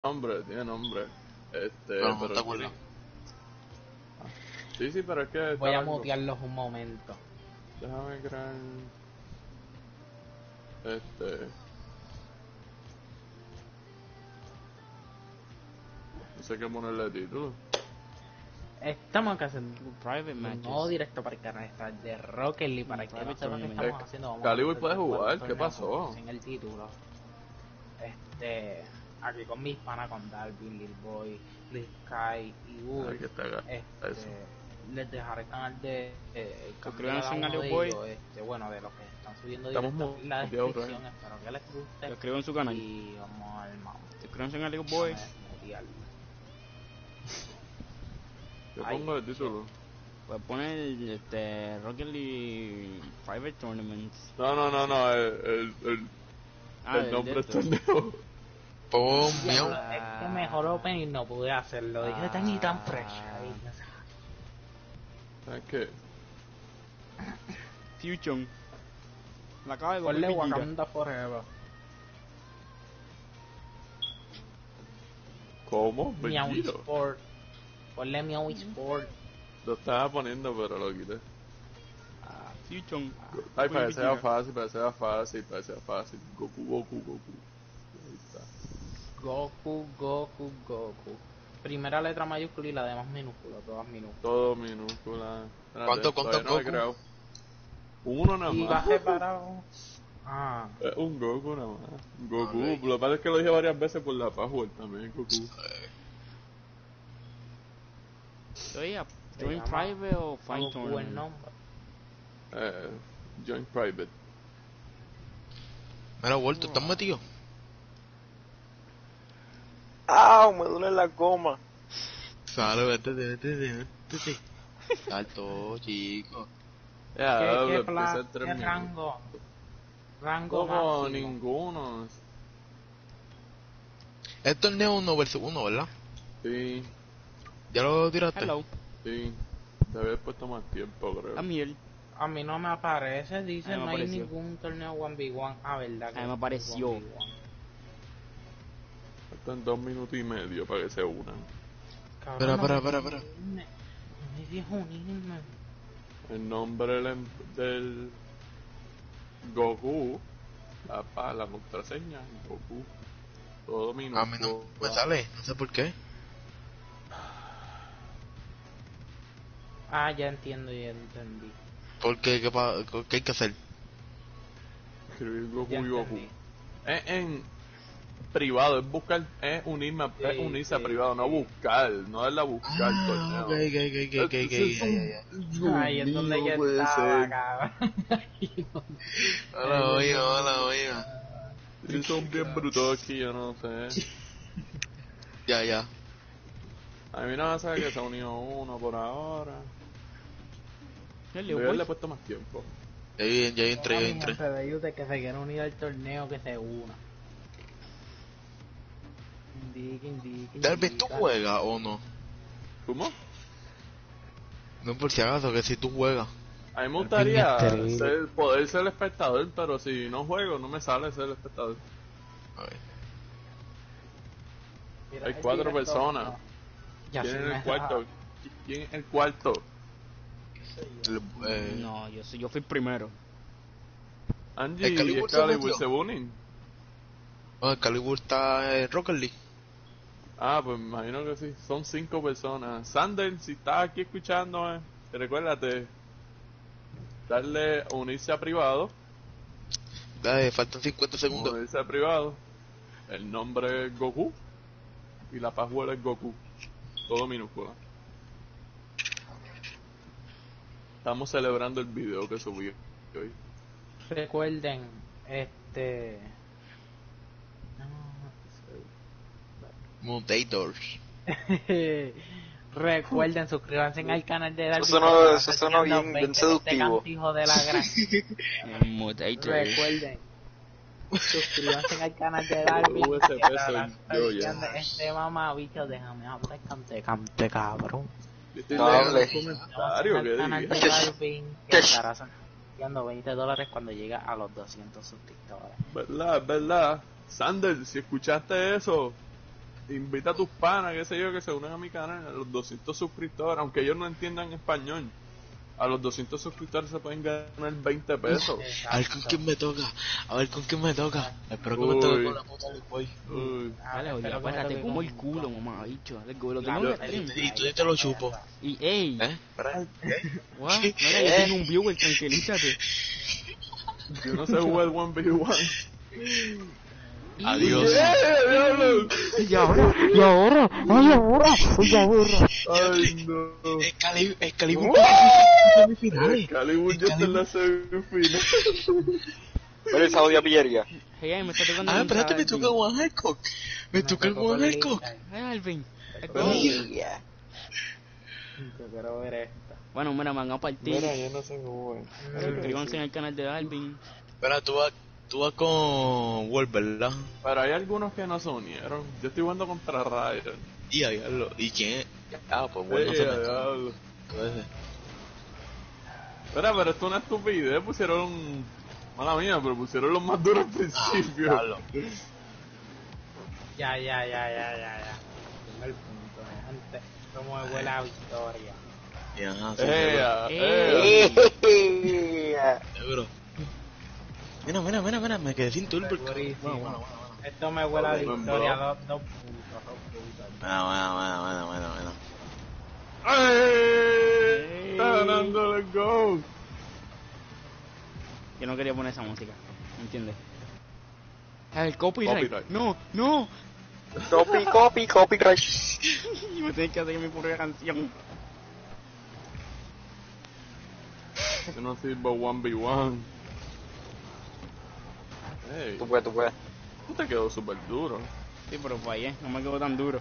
nombre, tiene nombre. Pero no pero te acuerdas. Sí, pero es que Voy a mutearlos un momento. Déjame crear. No sé qué ponerle de título. Estamos acá haciendo Private un matches. nuevo directo para el canal está de Rocket League para que no sepa qué estamos haciendo. Vamos Calibre a puede jugar jugar, un ¿qué torneo pasó? como sin el título. Aquí con mis panas, con Darwin, Lil Boy, Lil Sky y Wolf. Aquí está acá. Eso. Les dejaré el canal de Suscríbanse en uno de Lil Boy. ellos, bueno, de los que están subiendo Estamos directo en la muteados, descripción. Espero que les guste. Suscríbanse en su canal. Y vamos al mouse. Suscríbanse en Lil Boy. ¿Qué Ay, pongo de título? Pues poner Rocket League Private Tournaments. No, el nombre del torneo. Pon Ya, miau. es que mejor opening no pude hacerlo. Dije tan y tan fresh. Ahí, no sé. ¿Sabes qué? Fusion. La acaba de Ponle comer Vegeta. Wakanda Forever. ¿Cómo? Miau Vegeta. Sport. Ponle Miau Sport. Lo estaba poniendo, pero lo quité. Fusion. Ay, Comer parecía Vegeta. fácil. Goku. Ahí está. Goku. Primera letra mayúscula y la demás minúscula, todas minúsculas. Todo minúscula. ¿Cuánto Todavía no me he Goku? creado. Uno nada Y más. va separado. Ah, Es un Goku nada más. Goku. Ok. Lo que pasa es que lo dije varias veces por la password también, Goku. Oye, Se Join llama Private o Fight Goku el Tournament. nombre. Join Private. Mira, Walter, ¿estás metido? ¡Ah! Me duele la goma. Sale, vete. Salto, chico. Ya, ¿Qué empieza en 3 minutos. rango? Rango Como máximo. ninguno. Es torneo 1 versus 1, ¿verdad? Sí, ¿Ya lo tiraste? Hello, sí. Te había puesto más tiempo, creo. I'm here. A mí no me aparece, dice, A mí me no hay apareció. ningún torneo 1v1. Ah, verdad que A mí me es apareció. 1v1. Faltan 2 minutos y medio para que se unan. Cabrón, Espera. Me dijo unirme. El nombre del Goku. La contraseña. Goku. Todo A mí minúsculo. no me sale, no sé por qué. Ah, ya entendí. ¿Por qué? ¿Qué hay que hacer? Escribir Goku Ya y Goku. entendí. En privado, es buscar, es unirse a privado, no buscar, no darle a buscar torneo. Ok, ya. Ahí es donde yo puede estaba, ser. cabrón. Hola, oiga. Sí, son bien brutos aquí, yo no sé. Ya. A mí no me sabe que se ha unido uno por ahora. Hello, Yo le he boy. puesto más tiempo. Ya entré. Gente de YouTube que se quiera unir al torneo, que se una. Darwin, ¿tú juegas o no? ¿Cómo? No por si acaso, que si tú juegas. A mí me gustaría Darwin poder ser el espectador, pero si no juego, no me sale ser el espectador. A ver. Mira, Hay el 4 directo, personas. no. Ya ¿Quién sí es me el cuarto? ¿Quién es el cuarto? No, yo fui primero. Angie y Excalibur se Excalibur metió. se unen. Bueno, el Calibur está en Rocket League. Ah, pues me imagino que sí. Son 5 personas. Sander, si estás aquí escuchándome, recuérdate darle unirse a privado. Dale, faltan 50 segundos. Unirse a privado. El nombre es Goku. Y la password es Goku. Todo minúscula. Estamos celebrando el video que subí hoy. Recuerden, Mutators. recuerden suscríbanse al canal de Darwin. Eso suena bien seductivo. Cantijo de la gran. Mutator. Recuerden, suscríbanse al canal de Darwin. USP que soy yo ya. Este mamabicho, déjame hablar, cante cabrón. Yo estoy No leyendo hable. los comentarios Al canal que de Darwin, que estará sorteando $20 cuando llegue a los 200 suscriptores. verdad. Sander, si escuchaste eso, invita a tus panas, qué sé yo, que se unan a mi canal, a los 200 suscriptores, aunque ellos no entiendan español. A los 200 suscriptores se pueden ganar 20 pesos. A ver con quién me toca. A ver con quién me toca. Espero que me toque Uy. con la puta del boy. Uy. Dale, oye, apártate como el culo, mamá, bicho. Dale, que lo tengo en Yo- el stream. Y tú te lo chupo. Y, ey, Espera. what? Mira, yo tengo un viewer, tranquilízate. Yo no sé jugar 1v1. Adiós. ¡Diablo! Y ahora, ¡Ay, no! Excalibur. Semifinales. Calibur ya está en la semifinal. Pero esa odia pillería. Hey, me está tocando. Ah, espérate, me toca Juan Hancock. Me toca el Juan Hancock. Ay, Alvin. Yeah. Yo quiero ver esta. Bueno, mira, me van a partir. Mira, yo no sé cómo es. Suscríbanse en el canal de Alvin. Espera, tú vas con Wolf, ¿verdad? Pero hay algunos que no se unieron. Yo estoy jugando contra Ryder. Y ahí, ¿y quién? Ah, pues bueno, se metió. Diablo. Entonces, Espera, pero esto es una estupidez. Pusieron. Mala mía, pero pusieron los más duros al principio. diablo. Ya. Tengo el punto, gente. Como huele a victoria. Ya, sí, seguro. Mira, me quedé sin turbo. Segurísimo. Bueno. Esto me huele a Bro. victoria, dos puntos. Bueno. ¡Ey! Está ganando, let's go. Yo no quería poner esa música, ¿me entiendes? El copyright. Copyright. No. Copyright. Y me tenés que hacer mi propia canción. Yo no sirvo 1v1. Ey, Tú puedes. tú te quedó súper duro. Sí, pero fallé, no me quedó tan duro.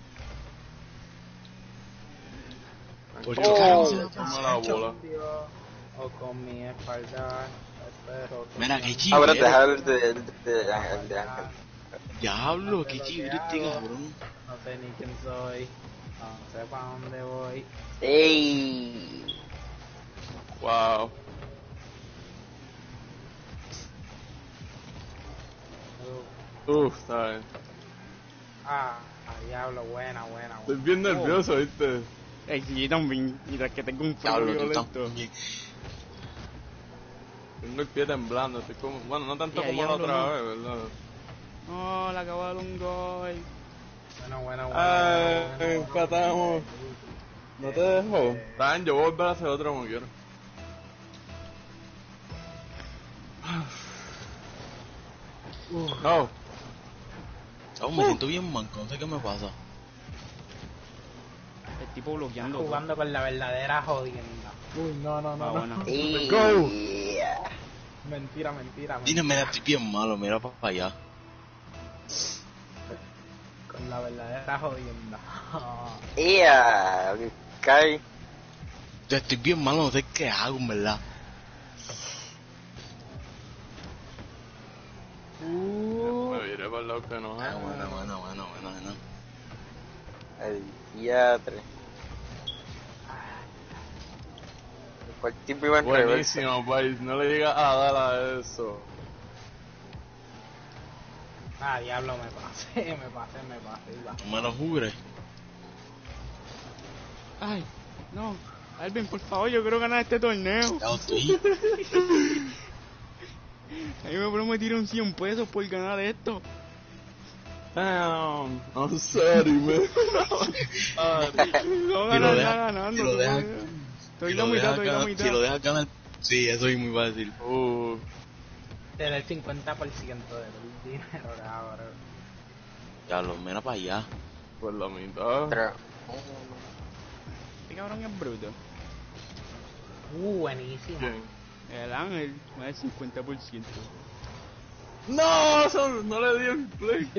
¿Por qué Oh. carajo se da Toma la bola. O con mi espalda. Espero que Mira, qué Ahora chido. dejar el de Ángel. Diablo, qué chido este cabrón. No sé ni quién soy. No sé para dónde voy. Ey. Wow. Está bien. Diablo, buena. Estoy bien nervioso, ¿viste? Ey, sí, yo también, mientras que tengo un frío Diablo, tú violento. también. Tengo el pie temblando. Estoy como. Bueno, no tanto Ya, como la diablo, otra no. vez, ¿verdad? No, le acabo de dar un gol. Bueno. Ay, empatamos. ¿No te dejo? Está bien, yo voy a volver a hacer otro como quiero. No. Oh, me siento bien manco, no sé qué me pasa. El tipo bloqueando. Jugando con la verdadera jodienda. Uy, no. Ah, bueno. Ey. Go. Mentira. Mira, estoy bien malo, mira para allá. Con la verdadera jodienda. Ea. Cae. Yo estoy bien malo, no sé qué hago, en verdad. Me viré para el lado que no Ah, es. bueno. El diatre. Fue el tipo iba en reversa. Buenísimo, país. No le digas a dar a eso. Diablo, me pasé. Iba. No me lo jures. Ay, no. Alvin, por favor, yo quiero ganar este torneo. Ya estoy. A mí me prometieron 100 pesos por ganar esto. Damn. I'm sorry, man. No Si lo dejas- ganando. si lo dejas- Estoy Si la lo mitad, dejas estoy la ganar, mitad. si lo dejas ganar, sí, eso es muy fácil. Te da el 50% del dinero, cabrón. Ya lo mira para allá. Por la mitad. Pero, Este cabrón es bruto. Buenísimo. ¿Quién? El Ángel me da el 50%. No, no le di el play.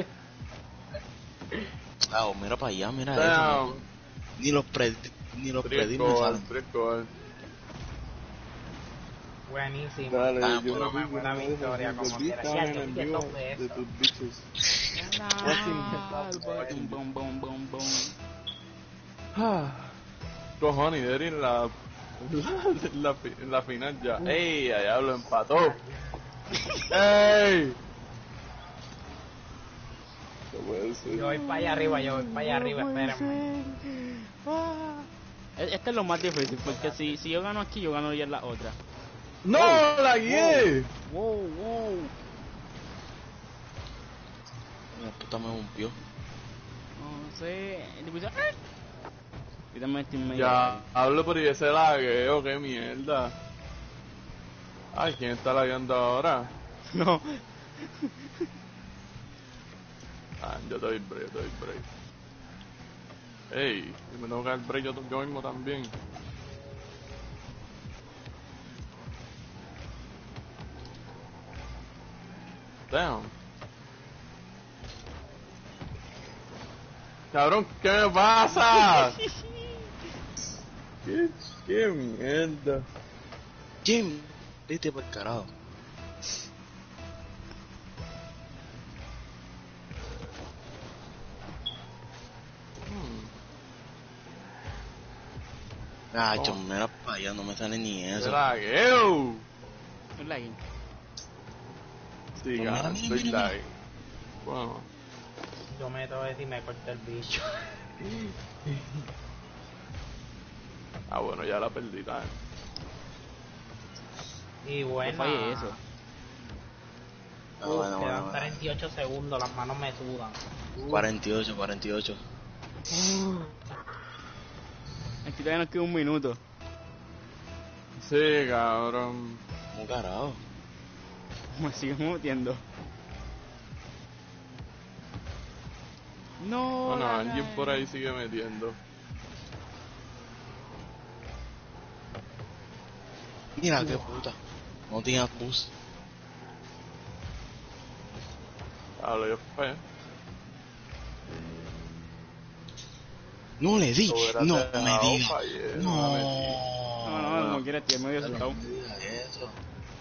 Ah, mira para allá, mira eso. Damn. Ni los predis me salen. Fresco. Buenísimo. Dale, Ah, yo bueno, me buena victoria, como quiera. Ya, yo en te vivo toco eso. de tus bichos. Bum, bum, bum, bum. Cojones, Derry en la final ya. ¡Ey! Allá lo empató. ¡Ey! No puede ser. Yo voy para allá arriba, espérenme. Este es lo más difícil, porque si yo gano aquí, yo gano ya en la otra. ¡No! ¡La guié! Wow. La puta me rompió. No sé. Quítame este medio. Ya, hablo por ahí ese lagueo, qué mierda. Ay, ¿quién está lagueando ahora? No. Yo te doy break, Ey, yo me tengo que dar break yo mismo también. Damn. Cabrón, ¿qué me pasa? ¿Qué mierda? Jim, vete por carajo. Yo mira para allá, no me sale ni eso. ¡Lagueo! Un lagging. Sí, Mira, gana, mira, estoy mira. lag. Bueno, Yo me tengo que decir, me corté el bicho. bueno, ya la perdí, ¿sabes? Y No bueno, falle eso. quedan 38 segundos, las manos me sudan. 48. Aquí todavía nos queda un minuto. Sí, cabrón. ¿Cómo carajo? Me siguen mutiendo. No. Bueno, la alguien cagué. por ahí sigue metiendo. Mira qué puta. No tenía bus. Hablo yo, pues. No le di. Hubiera No dejado, me digas. fallé, No. no la metí. No, como quiera, estoy medio asustado. No me digas eso.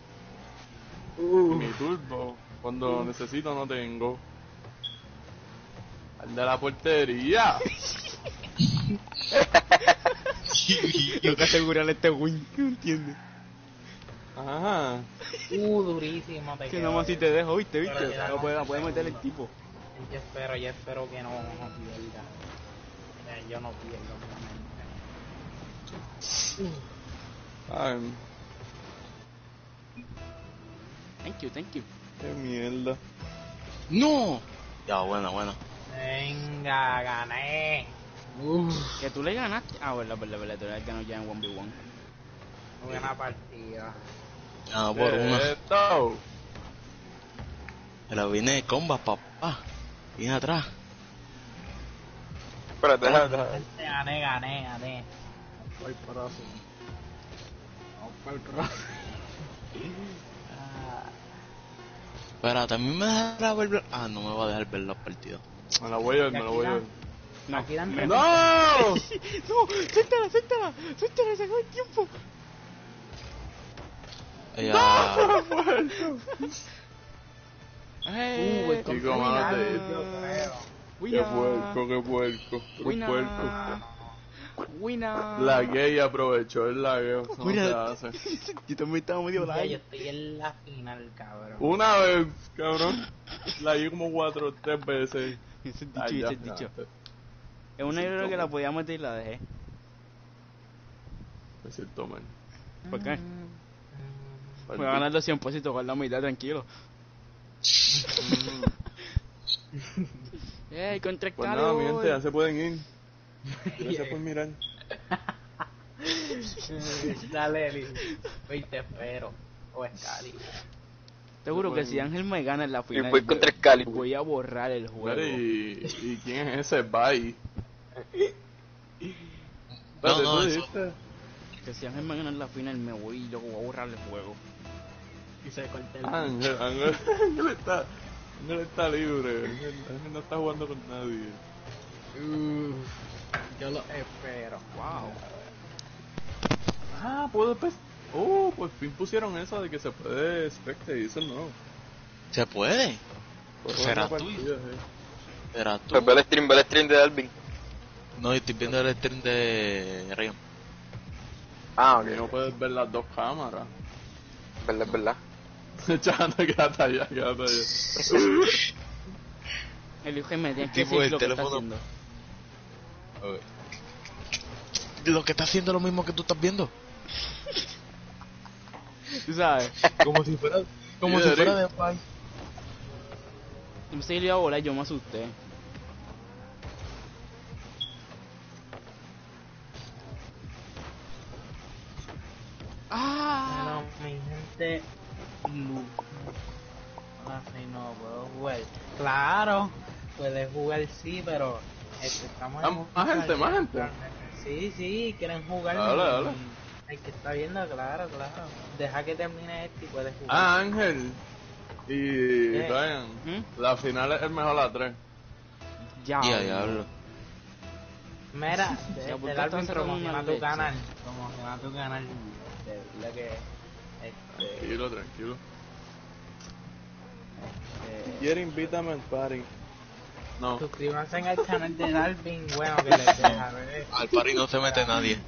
Mi turbo, cuando necesito no tengo. Al de la portería. Tengo que asegurarle este win, ¿qué entiendes? Ajá. Durísimo te Que quedó. nada más si te dejo, ¿viste? Pero ya No puede meter el tipo. Yo espero que no pierda. Yo no pierdo, obviamente. Ay, Thank you. qué mierda. No. Ya, bueno. Venga, gané. Que tú le ganaste. Verdad, tú le ganó ya en 1v1. Buena partida. Ah, por una. Esto. Pero vine de combas, papá. Vine atrás. Espérate, déjame. Gané. Voy próximo. Vamos para el próximo. Pero también me dejará ver. Ah, no me va a dejar ver los partidos. Me la voy a ver, me la voy a ver. No, Aquí dan ¡No! no, suéltala, se acabó el tiempo. Ya. El Chico, mano, yo creo. Qué puerco. Wina. La gay aprovechó el lagueo. Eso no se Mira. hace. Yo también estaba medio Ya, like. yo estoy en la final, cabrón. Una vez, cabrón. La guié como 3 veces. Ese es Ah, dicho, ya, ese es dicho. ya. Es una Sí, idea que toma. la podía meter y la dejé. Me siento mal. ¿Por qué? Pues, Voy a ganar 200% con la mitad, tranquilo. Contra el Pues nada, mi gente, ya se pueden ir. Gracias por mirar. Dale, Eli. Hoy te espero. O Scali. Seguro que si Ángel me gana en la final, voy contra Excalibur. voy a borrar el juego. Mira, ¿y quién es ese? Bye. No, ¿tú eso- dijiste? Que si Ángel me gana en la final, me voy y luego voy a borrar el juego. Y se corta el Ángel está libre. Ángel no está jugando con nadie. Yo lo espero. Wow. Puedo por fin pusieron eso de que se puede spectate y eso no. ¿Se puede? Será Otra tuyo. partida, sí. Verás tú. Pues ve el stream de Dalvin. No, estoy viendo el stream de Rayon. Ah, Y no ok. puedes ver las dos cámaras. Verdad. Echando, quédate allá. El hijo me tiene que Tipo, decir el lo que está teléfono- haciendo. Ok. Lo que está haciendo es lo mismo que tú estás viendo. Tú sabes. Como si fuera, como Sí, si Eric. fuera de Pai. Yo pensé que le iba a volar, yo me asusté. ¡Ah! Pero mi gente, ahora sí no puedo jugar. Claro, puedes jugar sí, pero estamos en un Más gente, más gente. Sí, sí, quieren jugar. Dale, dale. El que está viendo, claro, claro. Deja que termine este y puedes jugar. Ah, Ángel y ¿Qué? Ryan. ¿Mm? La final es mejor a 3. Ya. Ya, diablo. Mira, Ya, ¿por qué del álbum están sacando promociona una tu leche? canal. Promociona tu canal. De que. Tranquilo, tranquilo. Este, Quiere invítame al party. No. suscríbanse al canal de Dalvin, bueno, que les deja ver. Al party no se mete nadie.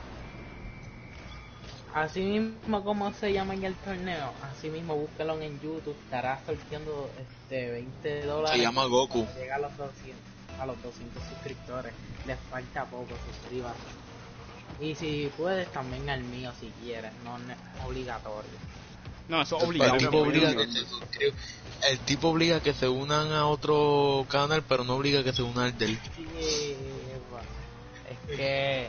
Así mismo como se llama en el torneo, así mismo búscalo en YouTube, estará sorteando $20. Se llama Goku. Llega a los 200 suscriptores, les falta poco, suscríbanse. Y si puedes también al mío si quieres, no es obligatorio. No, eso es El obligado. tipo obliga que se suscriban. El tipo obliga que se unan a otro canal, pero no obliga que se unan al del. Sí, es que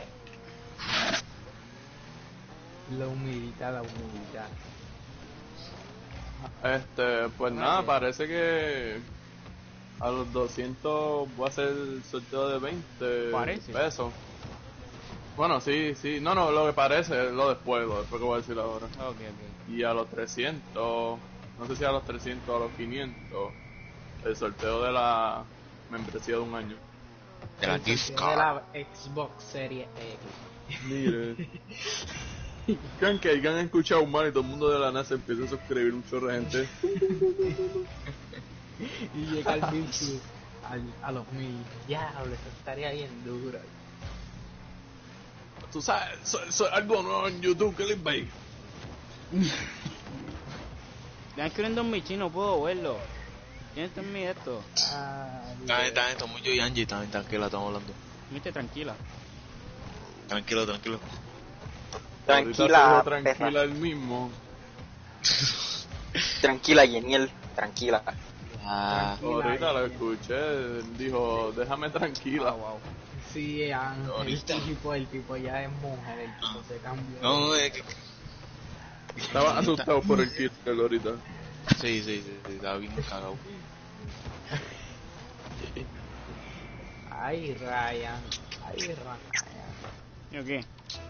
la humildad. Pues nada, parece que a los 200 voy a hacer el sorteo de 20 Parece. pesos. Bueno, sí, no, lo que parece es lo después que voy a decir ahora. Ok, ok. Y a los 300, no sé si a los 300 o a los 500, el sorteo de la membresía de un año. De la El gift sorteo de card. la Xbox Series X. Mire. Crean que hayan escuchado mal y todo el mundo de la NASA empieza a suscribir un chorro de gente. Y llega al 1000 plus, a los 1000. Diablo, eso estaría bien duro. Tú sabes, eso es algo nuevo en YouTube, ¿qué les veis? Ya escribiendo en mi chino, no puedo verlo. ¿Quién está en mi esto? Está bien, somos yo y Angie, también tranquila, estamos hablando. Viste, tranquila. Tranquilo. Tranquila, Ahorita se dijo tranquila el mismo. Tranquila, Yeniel, tranquila. Ah, Ahorita lo escuché, dijo, déjame tranquila. Wow. Sí, Ángel, Ahorita. el tipo ya es mujer, el tipo se cambió. no, es que... Estaba asustado por el kit ahorita. Sí, estaba bien cagado. Ay, Ryan. ¿Y qué?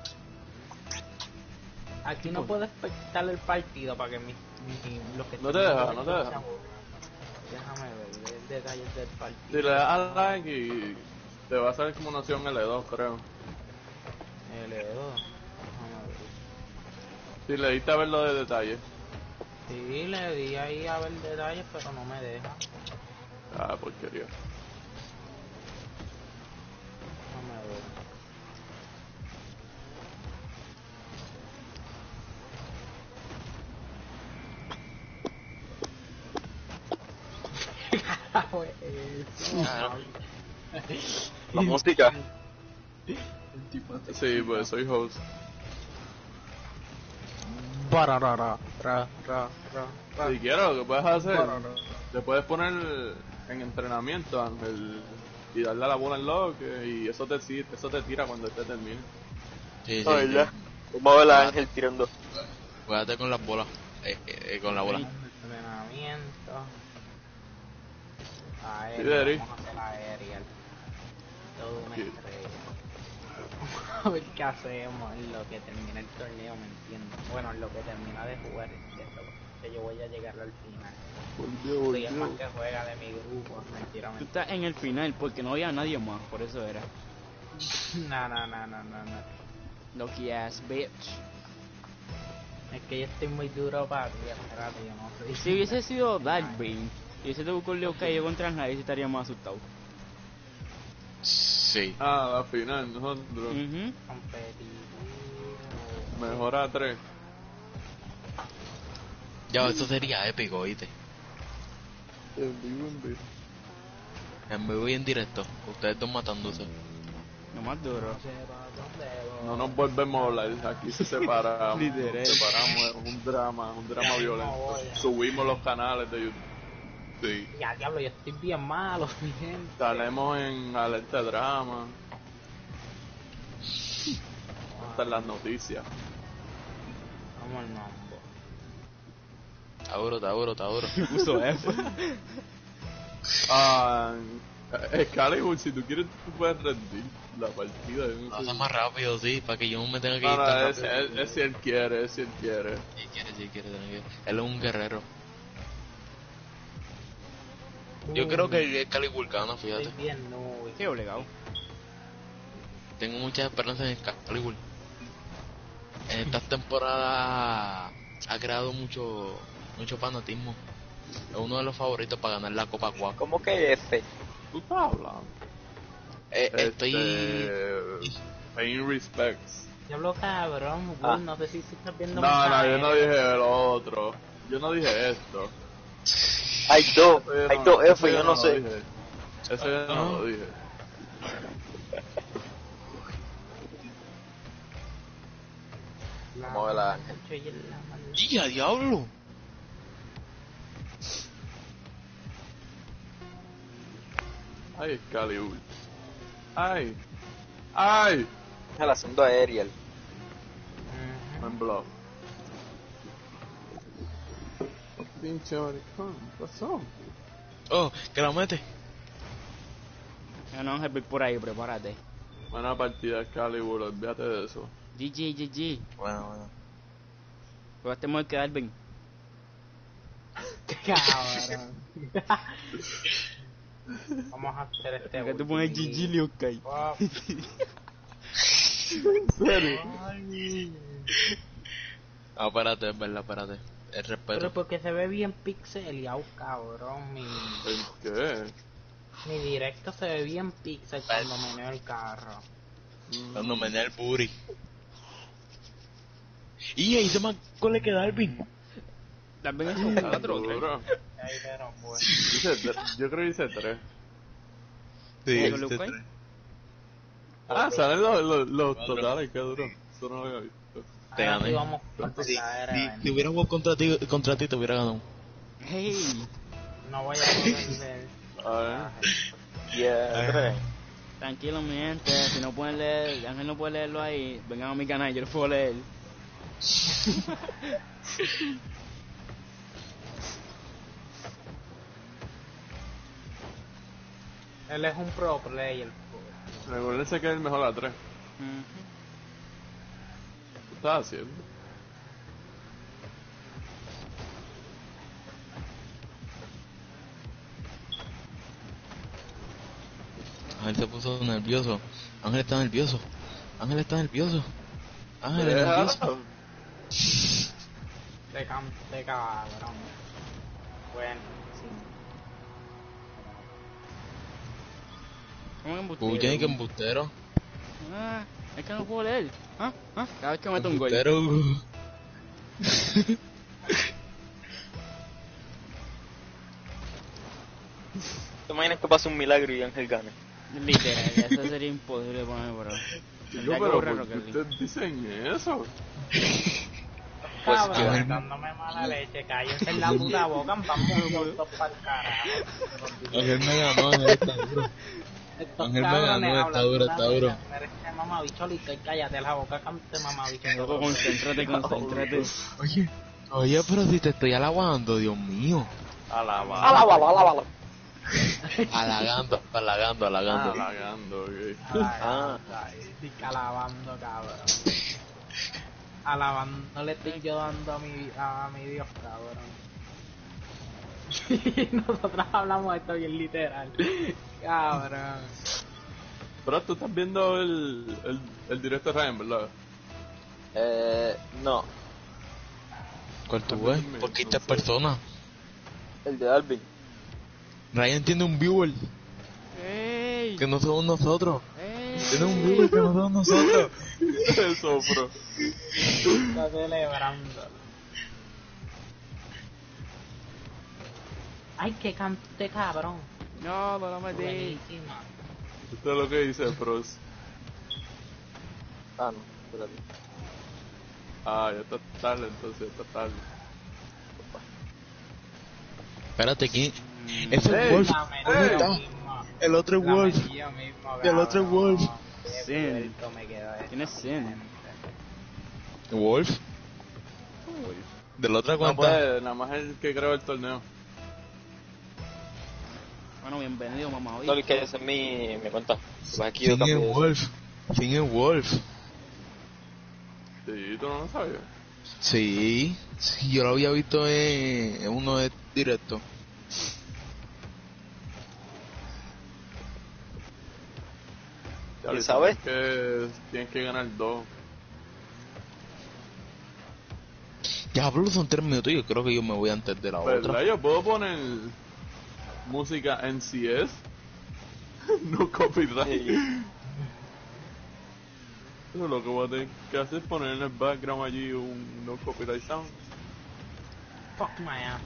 Aquí no puedo espectar el partido para que los que No te estén deja, viendo no te esto deja. se aburran. Déjame ver detalles del partido. Si le das al like y te va a salir como una opción L2, creo. L2. Déjame ver. Si le diste a ver lo de detalle. Sí, le di ahí a ver detalles, pero no me deja. Ah, porquería. Déjame ver. La música. Sí, pues soy host. Si quieres, lo que puedes hacer, te puedes poner en entrenamiento, Ángel, y darle a la bola en loque, y eso te tira cuando este termine. Sí, No, ya. Vamos a ver a Ángel tirando. Cuídate con las bolas. Con la bola. Entrenamiento. Sí, Derry. Vamos a hacer aérea. Todo una Sí. estrella. A ver qué hacemos en lo que termina el torneo, me entiendo. Bueno, en lo que termina de jugar esto, que yo voy a llegar al final. Soy el más que juega de mi grupo, mentira, Tú mentira. estás en el final porque no había nadie más, por eso era. No. Lucky ass bitch. Es que yo estoy muy duro para ti, espérate, yo no soy. Si hubiese sido Darkbane y hubiese tocado con Leo Calle contra Anjari, estaría más asustado. Sí. Ah, la final, nosotros. Mhm. competitivo. Mejor a 3. Ya, esto sería épico, oíste. En vivo, en vivo. En vivo y en directo. Ustedes dos matándose. Lo más duro. No nos volvemos a hablar, aquí se separa, Literal. separamos, es un drama violento. Subimos los canales de YouTube. Sí. Ya, diablo, yo estoy bien malo, mi gente. Salemos en Alerta Drama. Hasta en las noticias. Vamos al mambo. Tauro. Puso F. Excalibur, si tú quieres, tú puedes rendir la partida. Yo no Pasa sé. más rápido, sí, para que yo no me tenga que ir No, tan no, rápido. es si él quiere, Sí quiere, tranquilo. Él es un guerrero. Yo creo que el Calibur gana, fíjate. Estoy bien nube. Sí, obligado. Tengo muchas esperanzas en Calibur. En estas temporadas ha creado mucho fanatismo. Es uno de los favoritos para ganar la Copa Cuac. ¿Cómo que F? Tú estás hablando. Estoy... Paying respects. Diablo, cabrón, Will, Ah. no sé si estás viendo No, yo no dije lo otro. Yo no dije esto. Hay dos Ese F, yo no lo sé. dije. Ese yo no lo dije. Vamos a ver la- ¡Y a diablo! Ay, Excalibur. Ay. El asunto aerial. En blog. Pinche maricón, ¿qué pasó? Oh, que la mete. No, Ángel, voy por ahí, prepárate. Buena partida, Excalibur, olvídate de eso. GG. Bueno. Jugaste mejor que Darwin. Cabrón. Vamos a hacer este. Que tú pones GG, Liu Kai. Wow. ¿En serio? Ah, espérate, es verdad, espérate. El Pero respeto. porque se ve bien pixeleado, cabrón. ¿En qué? Mi directo se ve bien pixel cuando meneo el carro. Cuando menea el booty. Y ahí se me acuerda que Darwin. Darwin es un 4 o 3. Duro. Ahí pero bueno. Yo creo que hice 3. Sí, ¿Con Liu Kai? Ah, salen los totales, qué duro. Eso no lo había visto. Te Ahora gané. sí vamos por Si caer, si hubiera jugado contra ti, te hubiera ganado. Hey, No voy a poder A ver. Yeah. tranquilo, mi gente. Si no pueden leer, Ángel no puede leerlo ahí. Vengan a mi canal, yo lo puedo leer. Él es un pro player. Recuérdense que es el mejor a 3. Ujú. ¿Qué estás haciendo? Ángel se puso nervioso. Ángel está nervioso. Ángel está nervioso. Ángel es Deja. nervioso. Te canté, cabrón. Bueno, sí. ¿Cómo embustero? Uy, que embustero. Ah, es que no puedo leer. Cada vez que meto un gol. Embustero. ¿Te imaginas que pase un milagro y Ángel gane? Literal, eso sería imposible poner, bro. Chico, Tendría que pero borrar ¿por qué Rocket League. ustedes dicen eso? Pues Cabrón, que él- dándome mala leche, cállense en la puta boca, vamos juntos para el carajo. Ángel me ganó, Ángel está duro. Estos Ángel me cabrones ganó, está hablan duro, una está duro. mierda. Eres este mamabicho, listo, y cállate la boca, cante mamabicho. Loco, concéntrate. Oye, pero si te estoy alabando, Dios mío. Alabado. Alábalo. Halagando. Halagando, ok. Estoy alabando, cabrón. Alabando le estoy yo dando a mi Dios, cabrón. Nosotros hablamos de esto bien literal. Cabrón. Pero tú estás viendo el directo de Ryan, ¿verdad? No, ¿Cuál tú ves? Porque estas personas. el de Darwin. Ryan tiene un viewer ¡Ey! que no somos nosotros. ¡Ey! Tiene un viewer que no somos nosotros. Eso, bro. Está celebrando. Ay, que cante, cabrón. No, me lo metí. Buenísima. Esto es lo que dice Frost. Ah, no, espérate. Ah, ya está tarde, entonces ya está tarde. Espérate, ¿quién? Ese es Ey, Wolf. La ¿Dónde metí yo está? mismo. El otro es La Wolf. metí yo mismo, El otro es cabrón. Wolf. Qué Sin. puerco me quedó esto, ¿Quién es mi Sin? gente. Wolf. De la otra No cuenta. puede, nada más el que creó el torneo. Bueno, bienvenido, mamá. No, es que esa es mi cuenta. Pues aquí yo ¿Quién cambié es eso. Wolf? ¿Quién es Wolf? Sí, tú no lo sabías. Sí, sí, yo lo había visto en uno de directo. Ya, ¿Quién le sabe? tienes que ganar 2. Ya hablo, son 3 minutos. Yo creo que yo me voy antes de la ¿Verdad? otra. Yo puedo poner música NCS. No copyright. Sí. Pero lo que voy a tener que hacer es poner en el background allí un no copyright sound. Fuck my ass.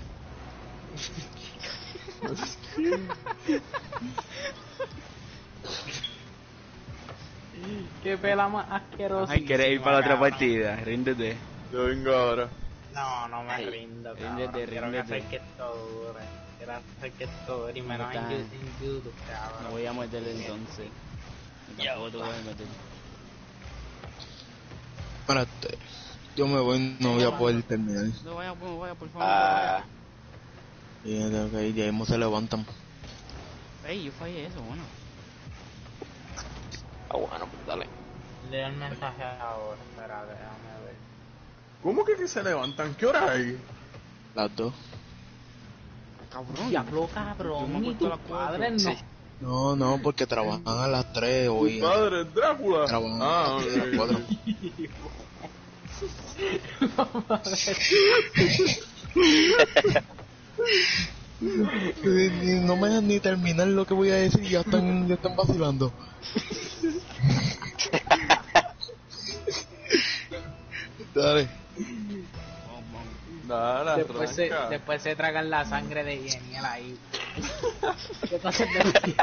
Qué pela más asquerosa. Ay, ¿quieres ir para la otra partida? Ríndete. Yo vengo ahora. No, no me Ay, rindo, ríndete, cabrón. Quiero ríndete. hacer que esto dure. Quiero hacer que esto dure. Y menos No está. en YouTube, cabrón. No voy a meterle entonces. Y tampoco te voy a meter. Espérate. Yo me voy, no voy a poder terminar. No vaya, por favor. Ah, Y ya tengo que ir, ya mismo se levantan. Ey, yo fallé eso, bueno. bueno, pues dale. Leo el mensaje ahora. Espera, déjame ver. ¿Cómo que se levantan? ¿Qué hora hay? Las dos. Cabrón. Diablo, Yo me cabrón. Y acuerdo tus las cuatro. padres no. Sí. No, porque trabajan a las 3 hoy. ¿Tu padre es Drácula? Trabajan Ah, a las 4. No me dejan ni terminar lo que voy a decir y ya están vacilando. Dale. Dale, arranca. Después se tragan la sangre de Yeniel ahí. ¿Qué pasa de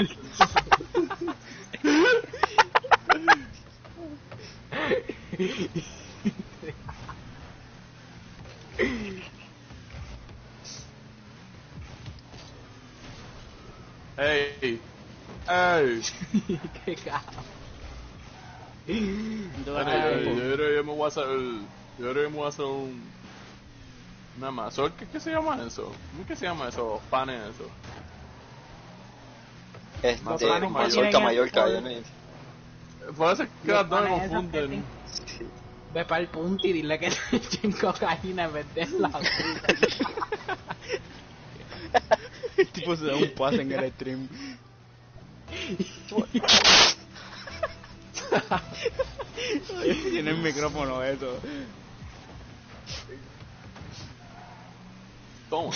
Ey. Qué cabrón. Yo creo que me voy a hacer una mazorca. ¿Qué se llama eso? ¿Cómo es que se llama eso? Panes eso. Este, panes Mallorca, Mallorca, ya me... Puede ser que las dos me panes esos confunden. Ve para el punto y dile que se echen cocaína en vez de la El tipo se da un pase en el stream. Tiene el micrófono eso. Toma.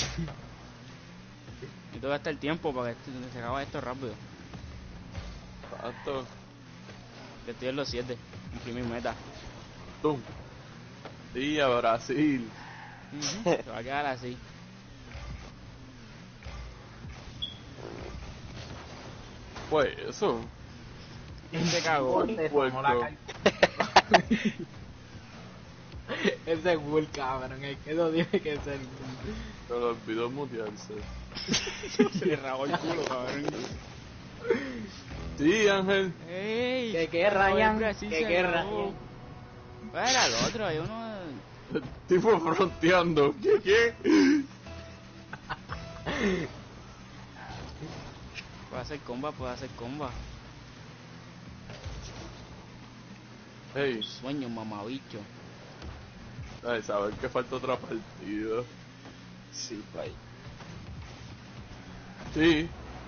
Y todo gasta el tiempo para que se acabe esto rápido. Exacto. Yo estoy en los 7. Cumplí mi meta. Tum. Y a Brasil. Se va a quedar así. Pues eso. ¿Quién se cagó? Te Puerco. tomó la carta. Ese es Bull, cabrón. El que no tiene que ser Bull. Se le olvidó mutearse. Se le rabó el culo, cabrón. Sí, Ángel. ¡Ey! ¿Qué, Ryan? Brasil ¿Qué, se acabó. Ryan? Era el otro, hay uno... El tipo fronteando. ¿Qué? Puede hacer comba. Hey, Sueño, mamabicho. ay, saber que falta otra partida. Sí, bye. Sí.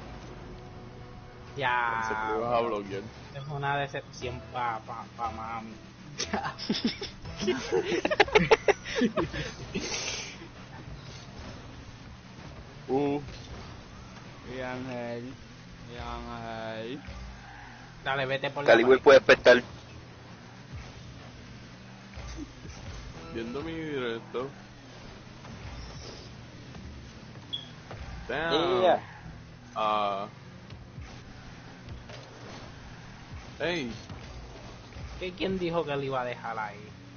Pensé que Ya. me ibas a bloquear. Es una decepción pa mami. Ya. Y Ángel. Dale, vete por la Calibre puede pestar. Viendo mi directo. Damn. Yeah. Ah. Ey, ¿Quién dijo que lo iba a dejar ahí?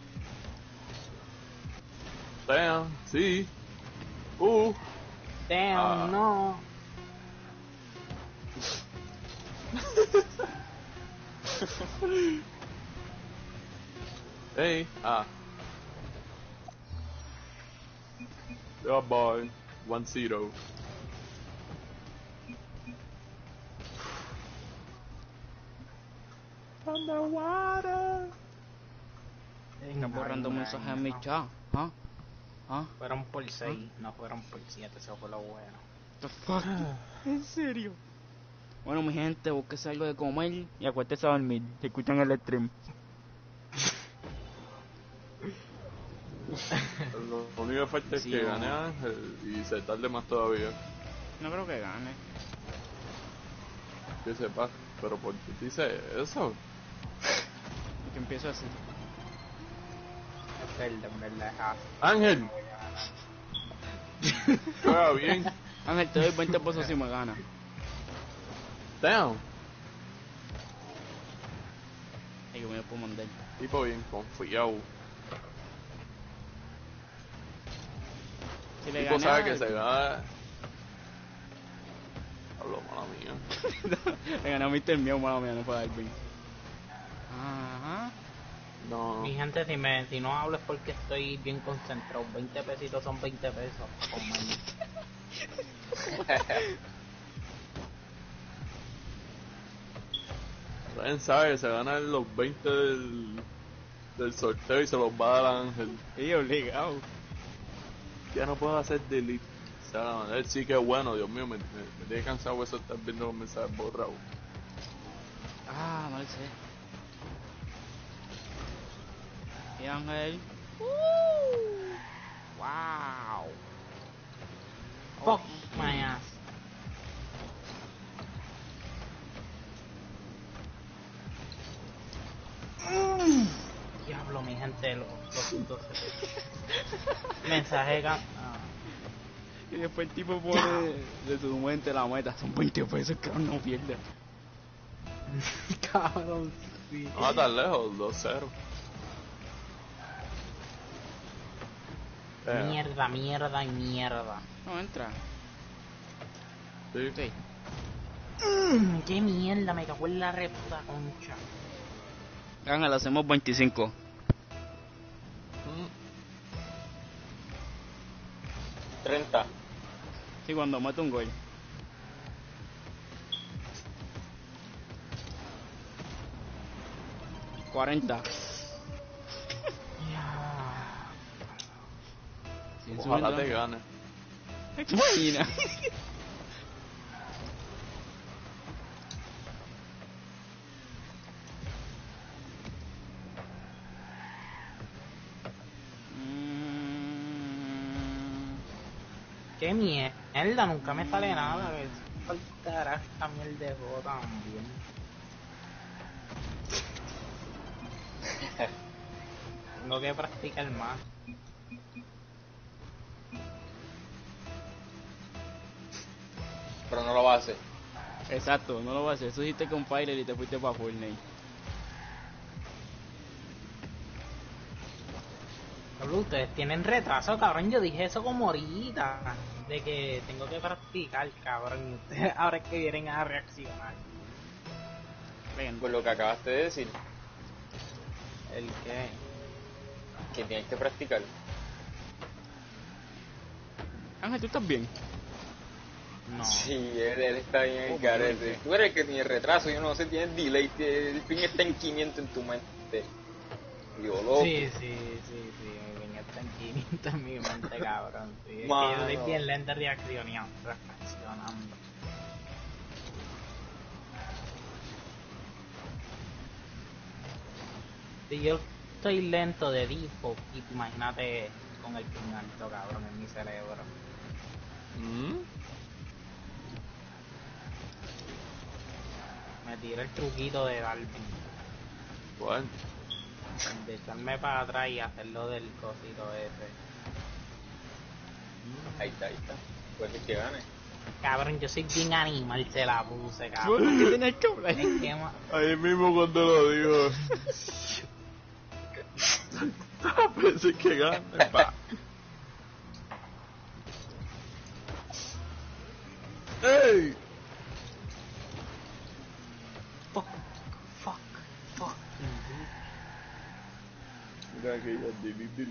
damn, sí. Damn, no. Hey, Good boy. 1-0. Underwater. Está borrando mensajes en mi chat. Fueron por 6, no fueron por 7, eso fue lo bueno. The fuck? ¿En serio? Bueno, mi gente, búsquese algo de comer y acuéstese a dormir. Se escuchan el stream. Lo único que falta es Sí, que no. gane Ángel y se tarde más todavía. No creo que gane. Que sepa. Pero ¿por qué dice eso? Que empiezo así. Es verde, en verdad es así. Ángel, No voy a ganar. juega bien. Ángel, te doy 20 pesos si me gana. Damn. Ay, yo me puedo mandar. Tipo bien confiado. Si le Tipo gané sabe a- que se gana. Hablo mala mía. Le gané a Mr. Mío, mala mía, no puedo dar bien. Ajá. No. Mi gente, si no hablo es porque estoy bien concentrado. 20 pesitos son 20 pesos. Con maña. Ryan sabe que se gana los 20 del sorteo y se los va a dar a Ángel. Y obligado. Ya no puedo hacer delete. O sea, él sí que es bueno, Dios mío, me tiene cansado eso de estar viendo los mensajes borrados. Ah, no lo sé. Y Ángel. Wow. Fuck my ass. Diablo, mi gente, los puntos. Mensaje Y después el tipo pone de tu mente la meta. Son 20 pesos, que no pierda. Cabrón, sí. No va tan lejos, 2-0. Mierda, mierda y mierda. No entra. Sí. Sí. Qué mierda, me cagó en la reputa concha. Ángel, hacemos 25. Mm. 30. Sí, cuando mete un gol. $40. Sin Ojalá sueldo. te gane. Imagina. Qué mierda, nunca me sale nada. Que faltará esta mierda de juego también. Tengo que practicar más. Pero no lo va a hacer. Exacto, no lo voy a hacer. Eso hiciste con Pyler y te fuiste para Fortnite. Cabrón, ustedes tienen retraso, cabrón. Yo dije eso como ahorita. De que tengo que practicar, cabrón. Y ustedes ahora es que vienen a reaccionar. Ven. Por lo que acabaste de decir, ¿El qué? que tienes que practicar. Ángel, ¿tú estás bien? No. Sí, él está bien Oh, el carete. porque- Tú eres el que tiene retraso, yo no sé, tienes delay, el ping está en 500 en tu mente. Digo, loco. Sí, me venía tan 500 en mi mente, cabrón. Sí, es que Mano. yo soy bien lento reaccionando. Si yo estoy lento de default, y imagínate con el ping alto, cabrón, en mi cerebro. Mm. Me tiré el truquito de Darwin. Bueno, De echarme para atrás y hacerlo del cosito ese. Ahí está. Puede ser que gane. Cabrón, yo soy bien animal, se la puse, cabrón. Bueno, ¿qué tenías que hablar? Es que, Ahí mismo cuando lo digo. Pensé que gane, pa. ¡Ey! fuck. Mira que ya delete.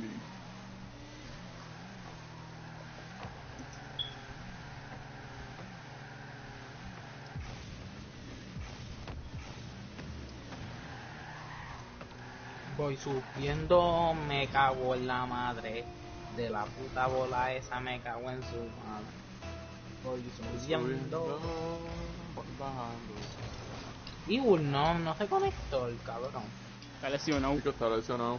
Voy subiendo, me cago en la madre de la puta bola esa, me cago en su madre. Voy subiendo. Bajando. Y no se conectó el cabrón. Está lesionado. Chico, está lesionado.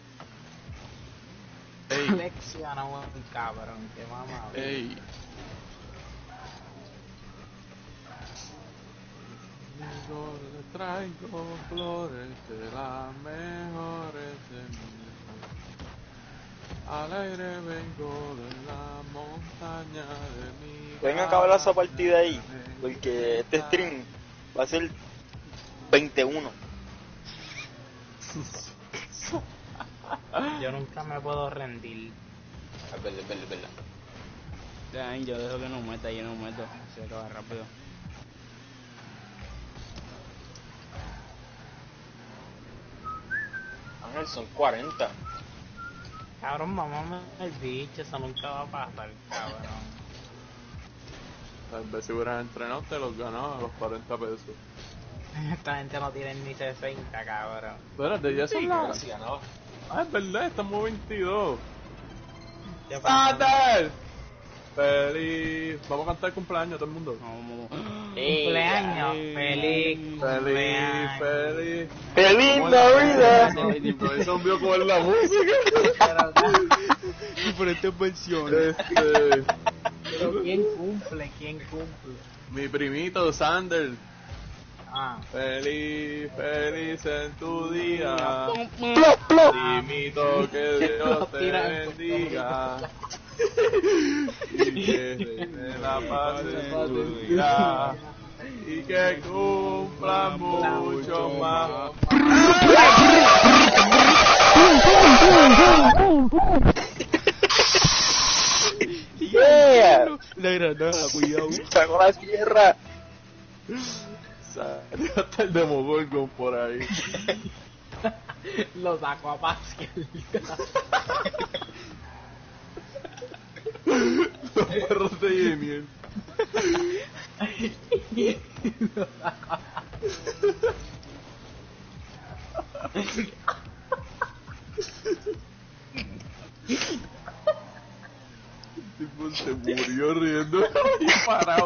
Seleccionado el cabrón, que mamá. Ey. Yo le traigo flores de las mejores semillas. Al aire vengo de la montaña de mi. Pueden acabar esa partida ahí, porque este stream va a ser 21. Yo nunca me puedo rendir. Es verdad. Ay, yo dejo que no meta, yo no meto. Se acaba rápido. Ángel, son 40. Cabrón, mamá el bicho, eso nunca va a pasar, cabrón. Tal vez si hubieras entrenado te los ganabas a los 40 pesos. Esta gente no tiene ni 60, cabrón. Espérate, ya son las... Casi ganaba. Ah, es verdad, estamos 22. ¿Qué pasa? ¡Natal! Feliz. Vamos a cantar cumpleaños todo el mundo. Vamos. Cumpleaños, feliz. Feliz, feliz. ¡Feliz ¿Cómo la Navidad! Eso vio con la música. Diferentes versiones. Pero ¿quién cumple? Mi primito Sander. Ah, Feliz, feliz en tu día. ¡Plop, plop! Primito, que Dios te bendiga. Y que te la pases en tu día. Y que cumpla mucho más. ¡Yeah! La granada, cuidado. ¡Sacó la sierra! Salió hasta el Demogorgon por ahí. lo saco a Pascal. Los perros de Yeniel. Lo saco a El tipo se murió riendo y parado.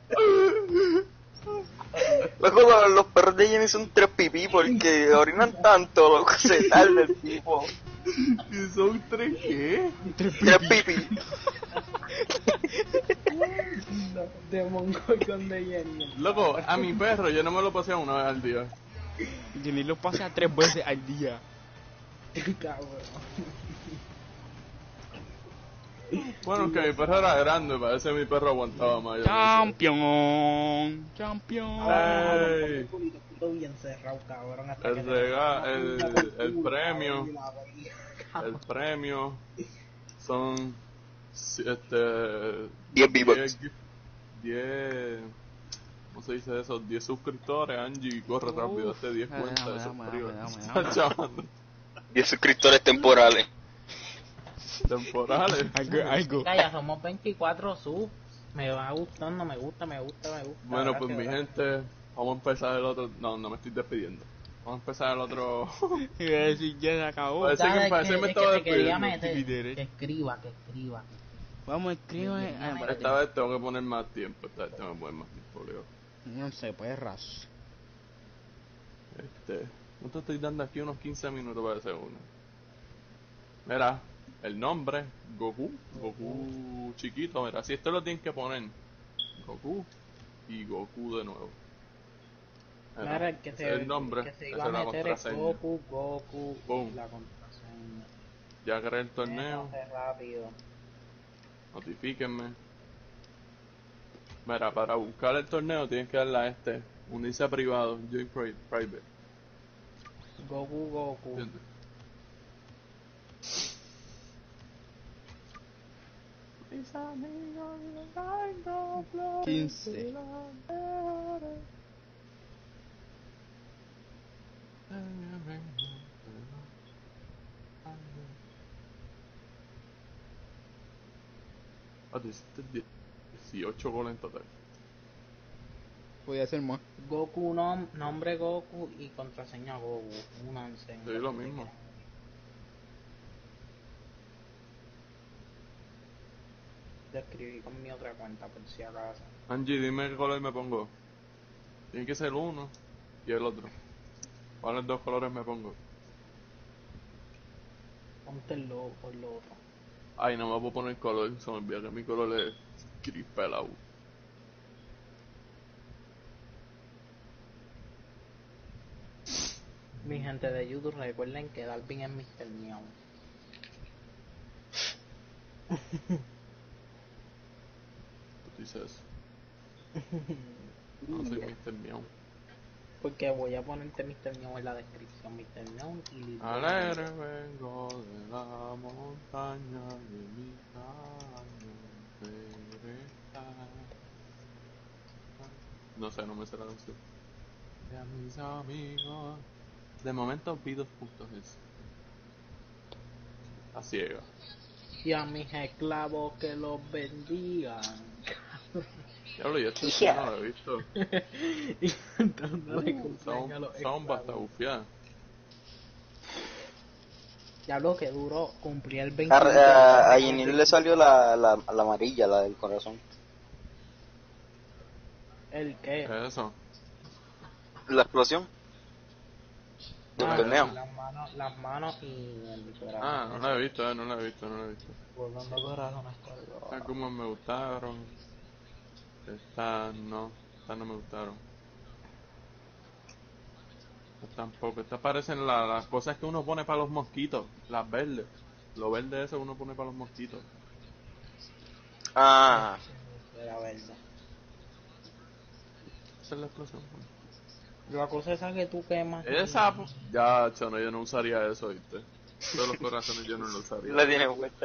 Luego los perros de Jenny son 3 pipí porque orinan tanto, loco, se tarda el tipo. ¿Y son 3 qué? 3 pipí. de Mongolian de Jenny. Loco, a mi perro yo no me lo paseo una vez al día. Jenny lo pasa 3 veces al día. Cabrón. Bueno, que mi perro era grande, parece que mi perro aguantaba más. yo no sé. Campeón. ¡Ey! Bien cerrado, cabrón. Hasta El premio. El premio son 10 V-Bucks. 10 ¿cómo se dice eso? 10 suscriptores. Angie, corre rápido, hazte 10 cuentas de suscriptores. Chavando. 10 suscriptores temporales. Temporales. Algo. Ya somos 24 subs. Me va gustando, me gusta. Bueno, pues Gracias, mi gente, vamos a empezar el otro. No me estoy despidiendo. Vamos a empezar el otro. Iba a decir, ya se acabó. Parece que me estaba te quería despidiendo. meter. Que escriba. Vamos, escribe. Esta vez tengo que poner más tiempo. Esta vez tengo que poner más tiempo, Leo. No sé, perras. No te estoy dando aquí unos 15 minutos para hacer uno. Mira, el nombre, Goku chiquito, mira, si esto lo tienen que poner, Goku y Goku de nuevo. Mira, Claro, que ese es el nombre, que se esa iba es a la meter es contraseña. Goku, Boom. la contraseña. Ya creé el torneo, Rápido. notifíquenme. Mira, para buscar el torneo tienes que darle a unirse a privado, join private. Goku. ¿Entiendes? Mis amigos vengo 15. Ah, tú hiciste 18 goles en total. Podía ser más. Goku, nombre Goku y contraseña Goku. Únanse. Sí, lo mismo. Te escribí con mi otra cuenta por si acaso. Angie, dime qué color me pongo. Tiene que ser uno y el otro. ¿Cuáles dos colores me pongo? Ponte el otro. Ay, no me puedo poner color, se me olvida que mi color es gris pelado. Mi gente de YouTube, recuerden que Dalvin es Mr. Meow. ¿Tú dices eso? No soy Mr. Meow. Porque voy a ponerte Mr. Meow en la descripción. Mr. Meow y Lil Alegre vengo de la montaña de mi caño no sé, no me sé la canción. De a mis amigos. De momento vi 2 puntos eso. A ciega. y a mis esclavos que los bendigan. Diablo, y este sí no lo he visto. Y cantándole cumpleaños a los Son basta esclavos. bufiada. Diablo, que duro cumplir el 20. A Ginil le salió la amarilla, la del corazón. ¿El qué? Eso. La explosión del Ah, torneo. sí, las manos y el corazón. Ah, no la he visto, no la he visto. Volando corazones por Algunas me gustaron. Estas no me gustaron. Estas tampoco. Estas parecen las cosas que uno pone para los mosquitos. Las verdes. Lo verde eso uno pone para los mosquitos. Ah, Era verde. Esa es la explosión. La cosa esa que tú quemas. Esa, ya, chono, yo no usaría eso, ¿viste? Todos los corazones yo no lo usaría. la tiene vuelta.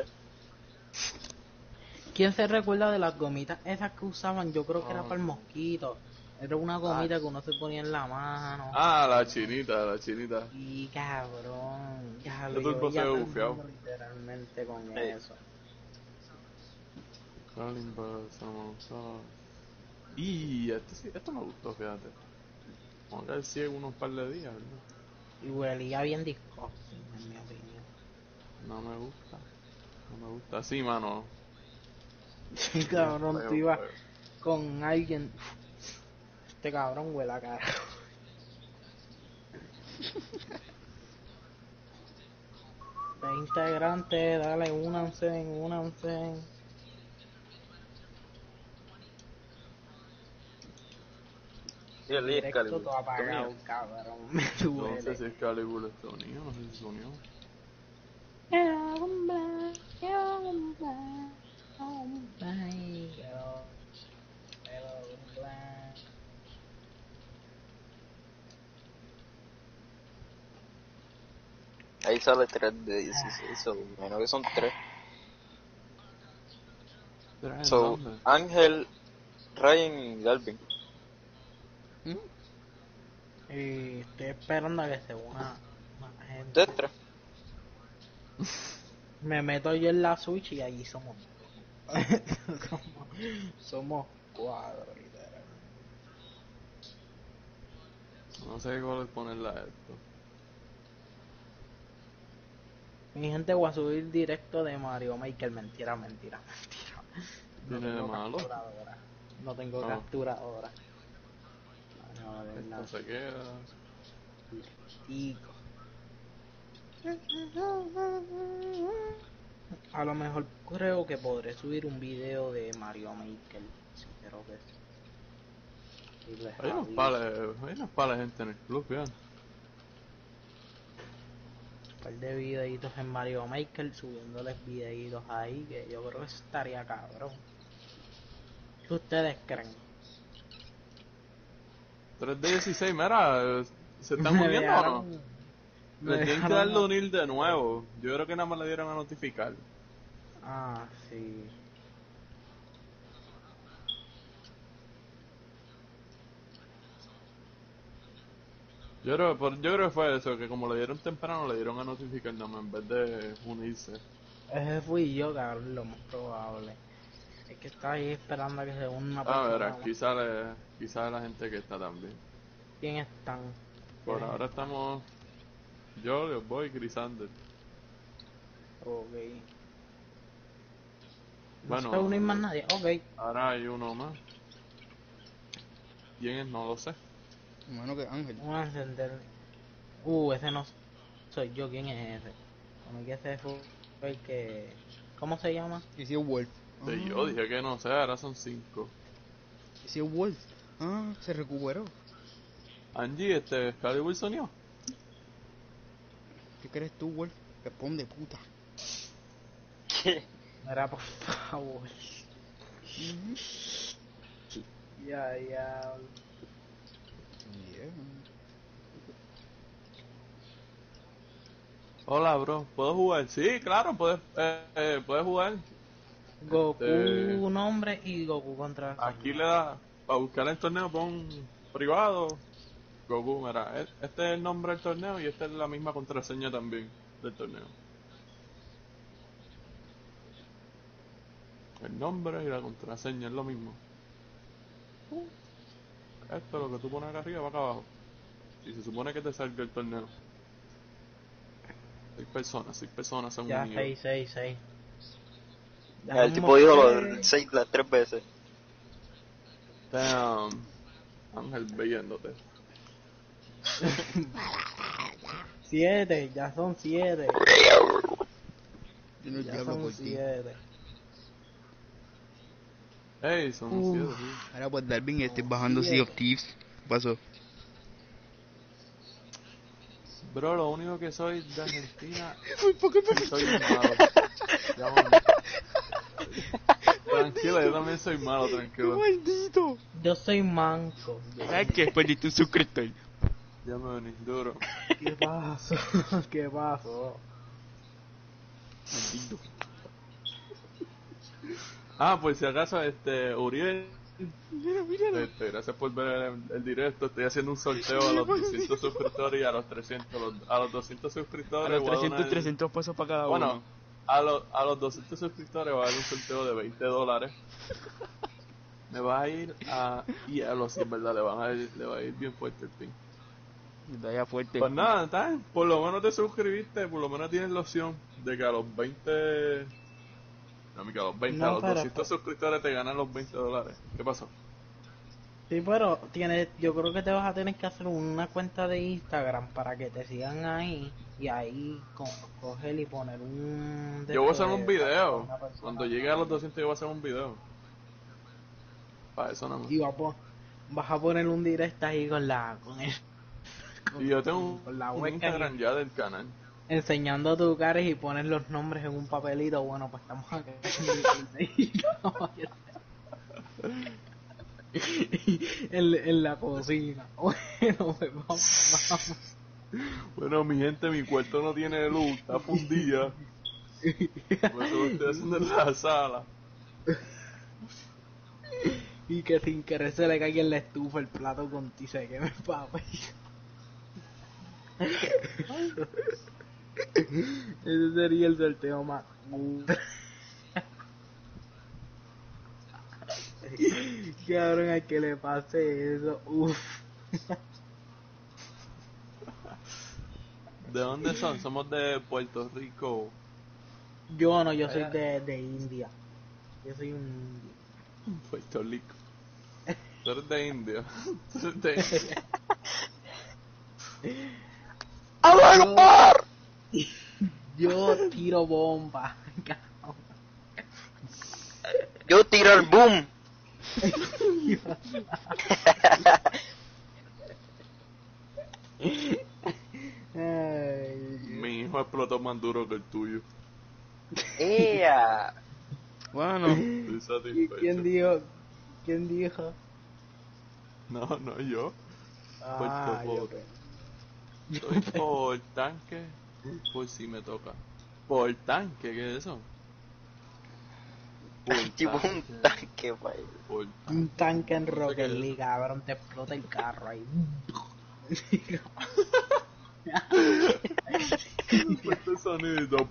¿Quién se recuerda de las gomitas esas que usaban? Yo creo que era para el no. mosquito. Era una gomita que uno se ponía en la mano. Ah, la chinita. Y cabrón. Ya Yo lo todo el yo paseo veía todo el bufiado. mundo literalmente con Sí. eso. Kalimba, eso no me gustó. Y esto me gustó, fíjate. Vamos a ver si en unos par de días, ¿verdad? Y huelía bien disgusting, en mi opinión. No me gusta. Sí, mano. Sí, cabrón, tú Feo, ibas feo. con alguien. Este cabrón huele a cara. 20 integrantes, dale, únanse. Y el Directo Excalibur. todo apagado, cabrón. Me No sé duele. si es Calibur está unido, no sé si se unió. Ahí sale 3 de 16, so, menos que son 3. ¿En So, dónde? Ángel, Ryan y Dalvin. Y estoy esperando a que se una más gente. Ustedes 3. Me meto yo en la Switch y allí somos somos 4, literal. No sé cuál es ponerla a esto. Mi gente, voy a subir directo de Mario Maker. Mentira. No Tiene de tengo malo. capturadora. No tengo No. capturadora. No, de Esto verdad. se queda. Tico. A lo mejor creo que podré subir un video de Mario Maker. Sí, creo que sí. Y les Hay unos pales de gente en el club, vean. un par de videitos en Mario Maker, subiéndoles videitos ahí, que yo creo que eso estaría cabrón. ¿Qué ustedes creen? 3 de 16, mira, ¿se están Me uniendo o no? dejaron- Le me tienen que dejaron- darle unir de nuevo. Yo creo que nada más le dieron a notificar. Ah, sí. Yo creo que fue eso, que como le dieron temprano, le dieron a notificar nada más en vez de unirse. Ese fui yo, cabrón, lo más probable. Es que estaba ahí esperando a que se una A persona. ver, aquí sale la gente que está también. ¿Quién están? Por ahora estamos yo, Leo Boy y Crisander. Ok. No Bueno, se unir más nadie. Ok. ahora hay uno más. ¿Quién es? No lo sé. Hermano, que Ángel. Vamos a encender. Ese no soy yo. ¿Quién es ese? Como que ese fue el que... ¿Cómo se llama? Y si es Wolf. Yo dije que no sé, ahora son 5. Y si es Wolf. Ah, se recuperó. Angie, Excalibur sonió. ¿Qué crees tú, Wolf? Responde, puta. Era por favor. Ya. Yeah. Hola, bro, ¿puedo jugar? Sí, claro, puedes jugar. Goku nombre y Goku contra... Aquí le da, para buscar el torneo, pon privado. Goku, mira, este es el nombre del torneo y esta es la misma contraseña también del torneo. El nombre y la contraseña es lo mismo. Esto es lo que tú pones acá arriba va acá abajo. Y se supone que te salga el torneo. 6 personas son Ya, unidos. 6. El tipo dijo los 6 las 3 veces. Damn. Ángel viéndote. 7, ya son 7. Yo no Ya diablo son por ti. 7. Ey, son 7, sí. Ahora pues Darwin, estoy bajando Sea of Thieves. ¿Qué pasó? Bro, lo único que soy de Argentina ¿Por qué y soy malo. Llámame. Tranquilo, yo también soy malo, tranquilo. ¡Maldito! Yo soy manco. ¿Sabes qué? Perdiste un suscriptor. Ya me venís duro. ¿Qué pasó? ¿Qué pasó? Maldito. Ah, por si acaso, Uriel, Mira. gracias por ver el directo. Estoy haciendo un sorteo a los 200 suscriptores y a los 300. A los 200 A suscriptores los voy a 300, donar- 300 pesos para cada Bueno, uno. a los 200 suscriptores voy a dar un sorteo de $20. Me va a ir a... Y a los 100, ¿verdad? Le va a ir bien fuerte el pin. Está ya fuerte. Pues nada, por lo menos te suscribiste, por lo menos tienes la opción de que a los 20... No, que a los 20, No, a los pero- 200 suscriptores te ganan los $20. ¿Qué pasó? Sí, pero yo creo que te vas a tener que hacer una cuenta de Instagram para que te sigan ahí y ahí coger y poner un... Yo voy a hacer un de- video. una persona. Cuando llegue a los 200 yo voy a hacer un video. Para eso nada más. Y vas a poner un directo ahí con Y yo tengo con la un webcam Instagram ya del canal. enseñando tu cara y pones los nombres en un papelito. Bueno, pues estamos acá en la cocina. Bueno, pues vamos. Bueno, mi gente, mi cuarto no tiene luz, está fundida. Por eso lo estoy haciendo en la sala. Y que sin querer se le caiga en la estufa el plato con ti se queme el papel. Ese sería el sorteo más. Cabrón, a que le pase eso. Uff. ¿De dónde son? Somos de Puerto Rico. Yo soy de India. Yo soy un indio. Puerto Rico. Tú eres de India. Tú eres de India. ¡Allah Akbar! Yo tiro bomba. Yo tiro el boom. Ay, Mi hijo explotó más duro que el tuyo. ¡Ea! Bueno, Estoy ¿y satisfecho. quién dijo ¿Quién dijo? No, no yo. Ah, yo Estoy por tanque, por si me toca. Por tanque, ¿qué es eso? Por Tipo un tanque, pa' ahí. Por Un tanque en No sé Rocket qué es. League, cabrón, te explota el carro ahí. este sonido.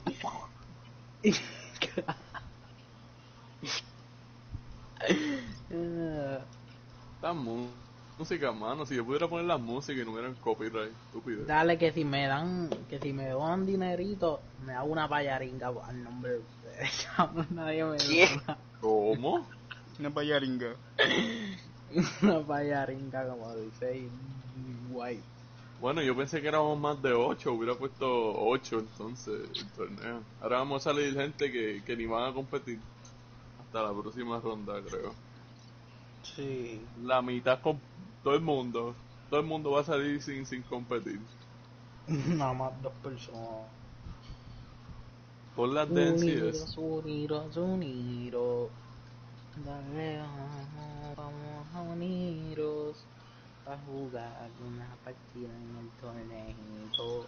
Esta música, mano. Si yo pudiera poner la música y no hubieran copyright, estúpido. Dale que si me dan dinerito, me hago una payaringa al nombre de ustedes. Nadie me ¿Qué? da ¿Cómo? Una payaringa. una payaringa como dice guay. Bueno, yo pensé que éramos más de 8, hubiera puesto 8 entonces el torneo. Ahora vamos a salir gente que ni van a competir hasta la próxima ronda, creo. Sí. La mitad con todo el mundo va a salir sin competir. Nada más 2 personas. Por las densidades. Unidos. Dale, vamos a uniros. A jugar una partida en el torneo.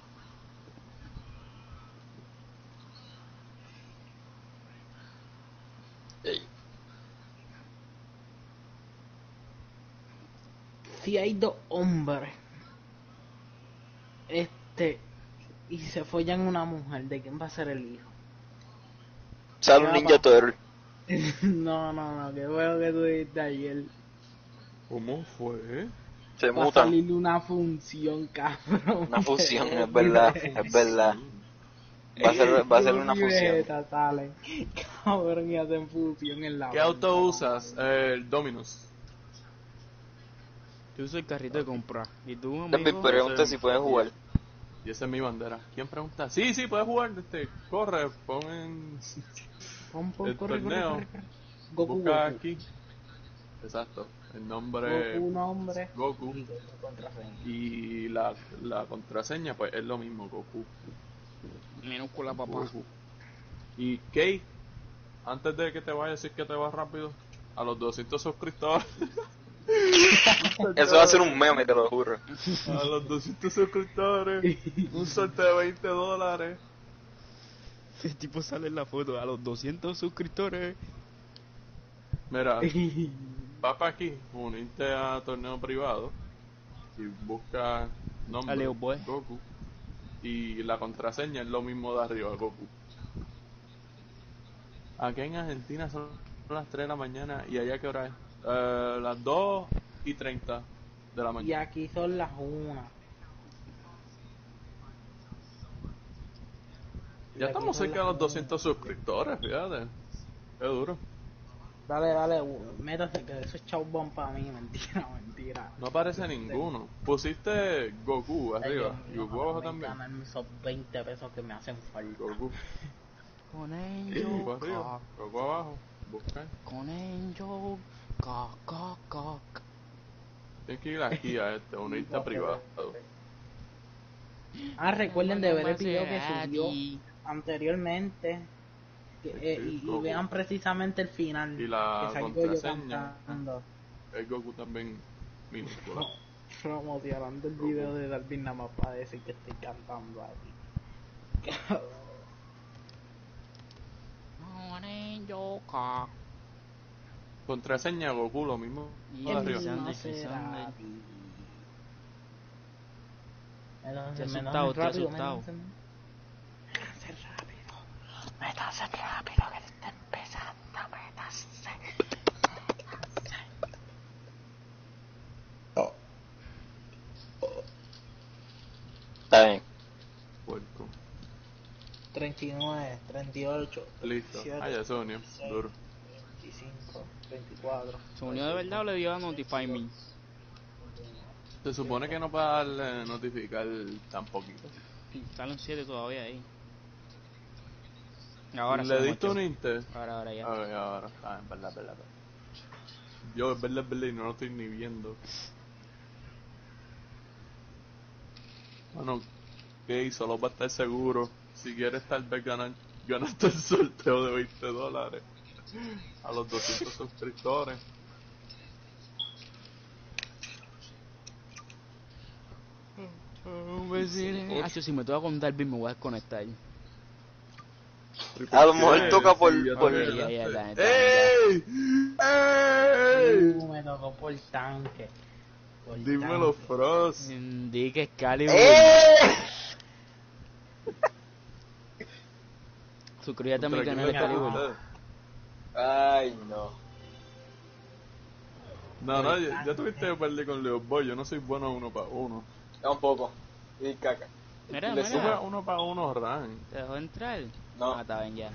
Si hay 2 hombres y se follan una mujer, ¿de quién va a ser el hijo? Sale un Ninja Turtle. No, que bueno que tú dijiste ayer. ¿Cómo fue? Se Va a mutan. salir una función, cabrón. Una fusión, es verdad, es verdad. Va a ser una fusión. Salen, cabrón, y hacen fusión en la ¿Qué auto usas? El Dominus. Yo uso el carrito de comprar. ¿Y tú, Les amigo? pregunta si pueden jugar. Y esa es mi bandera. ¿Quién pregunta? Sí, puedes jugar. Corre, pon en el torneo. Goku, Busca Goku. aquí. Exacto. El nombre Goku nombre. Goku. Y Goku contraseña. Y la contraseña, pues es lo mismo, Goku. Minúscula, papá. Goku. Y Kate, antes de que te vayas, si es que te vas rápido, a los 200 suscriptores. Eso va a ser un meme, te lo juro. A los 200 suscriptores, un sorteo de $20. Ese tipo sale en la foto a los 200 suscriptores. Mira, va para aquí, unirte a torneo privado y busca nombre A Leo Boy. Goku y la contraseña es lo mismo de arriba, Goku. Aquí en Argentina son las 3 de la mañana y allá ¿qué hora es? Las 2:30 de la Y mañana. aquí son las 1. Ya estamos cerca de los 200 suscriptores, fíjate. Qué duro. Dale, métase que eso es chaubón para mí, mentira. No aparece ninguno. Pusiste Goku arriba y Yo Goku abajo también. ganarme esos 20 pesos que me hacen falta. Goku. Con Goku Angel, arriba, Goku abajo. Busca. con Angel, ca. Tienes que ir aquí a unirte a privado. Recuerden de ver el video que subió anteriormente y vean precisamente el final. Y la que salgo yo contraseña. cantando, El Goku también minúscula. promocionando el video de Darwin nada más para decir que estoy cantando aquí. Con Angel, ca. Contraseña Goku, lo mismo. Y de el arriba. Cristian. Te asustado, te asustado. Métanse rápido que está empezando, métanse. Está bien. Puerco. 39, 38, Listo. 37, Ya se unió. Duro. 25, 24. ¿Se unió de verdad o le dio a Notify Me? Se supone que no para darle notificar tan poquito. Salen 7 todavía ahí. Ahora ¿Le son diste 8. un inter? Ahora ya. A ver, ahora. Ah, en verdad. Yo, es verdad, y no lo estoy ni viendo. Bueno, ok, solo para estar seguro. Si quieres tal vez ganaste el sorteo de $20 a los 200 suscriptores. Si me toca contar bien me voy a desconectar. A lo mejor toca por... Sí, ¡Ey! ¡Ey! Me tocó por tanque. Dímelo, Frost. Di que Excalibur. Suscríbete a mi canal Excalibur. Ay, no. No, ya tuviste que perder con Leo Boy. Yo no soy bueno 1 para 1. Tampoco. Y caca. Mira, Le sube mira. 1 para 1 rank. ¿Te dejó entrar? No. Ah, está bien ya.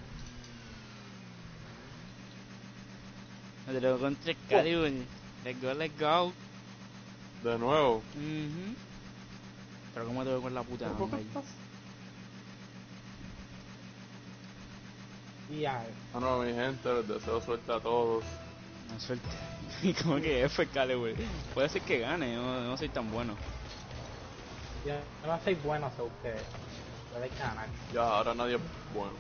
Me te lo contra Excalibur. Let's go. De nuevo. Pero cómo te veo con la puta ¿Por qué hambre. estás? Y ya, No, mi gente, les deseo suerte a todos. No suerte. Y como que F Excalibur. Puede ser que gane, no soy tan bueno. yo no soy bueno, so que puedes ganar. Ya, ahora nadie es bueno.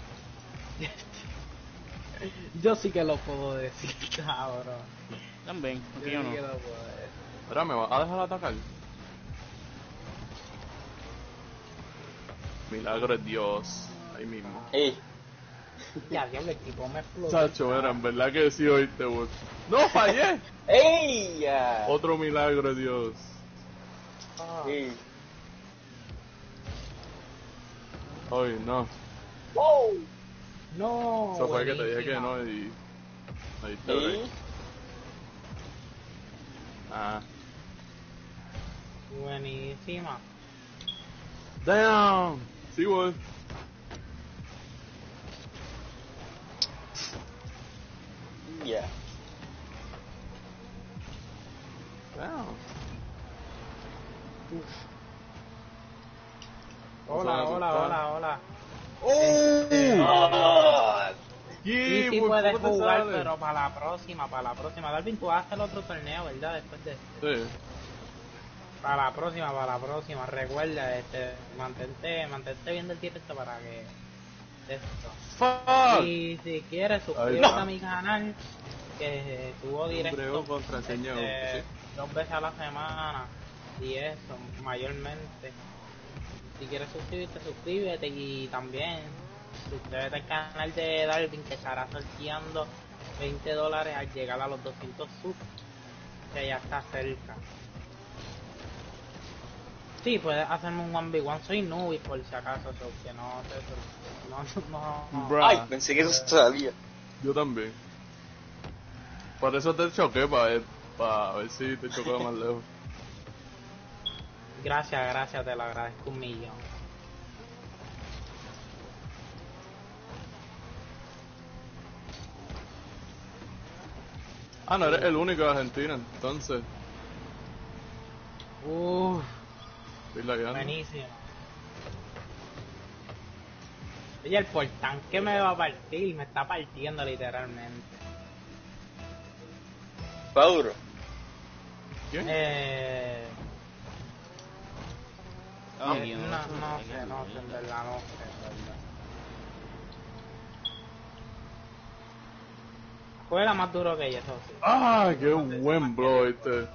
Yo sí que lo puedo decir, cabrón. También, Yo porque sí yo no. que lo puedo decir. Ahora me vas a dejar atacar. Milagro es Dios. Ahí mismo. Ey. Ya, diablo, el tipo me explotó. Chacho, era en verdad que sí oíste, vos. ¡No, fallé! ¡Ey! Ya. Otro milagro de Dios. Ey. Ay, no. ¡Wow! No, Eso fue que te dije buenísima. que no y... Ahí te Ey. break. Ah. Buenísima. Damn. Sí, voy. Ya. Damn. Hola. ¡Ah! Sí, ¿por puedes cómo te jugar, sale? pero para la próxima. Darwin, tú haces el otro torneo, ¿verdad? Después de este. Sí. Para la próxima. Recuerda, mantente viendo el directo para que... Esto. Fuck. Y si quieres, Ahí suscríbete está. a mi canal, que subo Brego directo contraseña, sí. 2 veces a la semana. Y eso, mayormente. Si quieres suscribirte, suscríbete y también suscríbete al canal de Darwin, que estará sorteando $20 al llegar a los 200 subs, que ya está cerca. Sí, puedes hacerme un 1v1, soy noob por si acaso, so que no te... No. Bruh. Ay, pensé que eso salía. Yo también. Por eso te choqué, para ver si te chocaba más lejos. Gracias, te lo agradezco 1.000.000. Ah, no eres el único de Argentina, entonces. Estoy lagueando. Buenísimo. Oye, el portán que me va a partir, me está partiendo literalmente. Va duro. ¿Quién? No sé, en verdad no sé, en verdad. Juega más duro que ella, eso sí. Ah, qué buen blow este.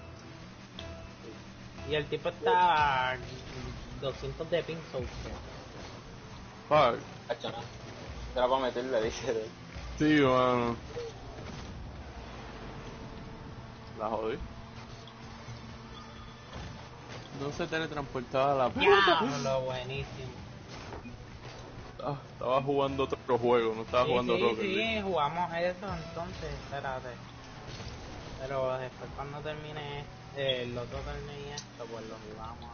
Y el tipo está a 200 de ping, so que... Fuck. Hacho, no. Era para meterle, dije. Sí, mano. La jodí. No se teletransportaba la puta. Diablo, buenísimo. Ah, estaba jugando otro juego, no estaba jugando Rocket League. Sí, jugamos eso entonces, espérate. Pero después cuando termine el otro torneo y esto, pues lo jugamos.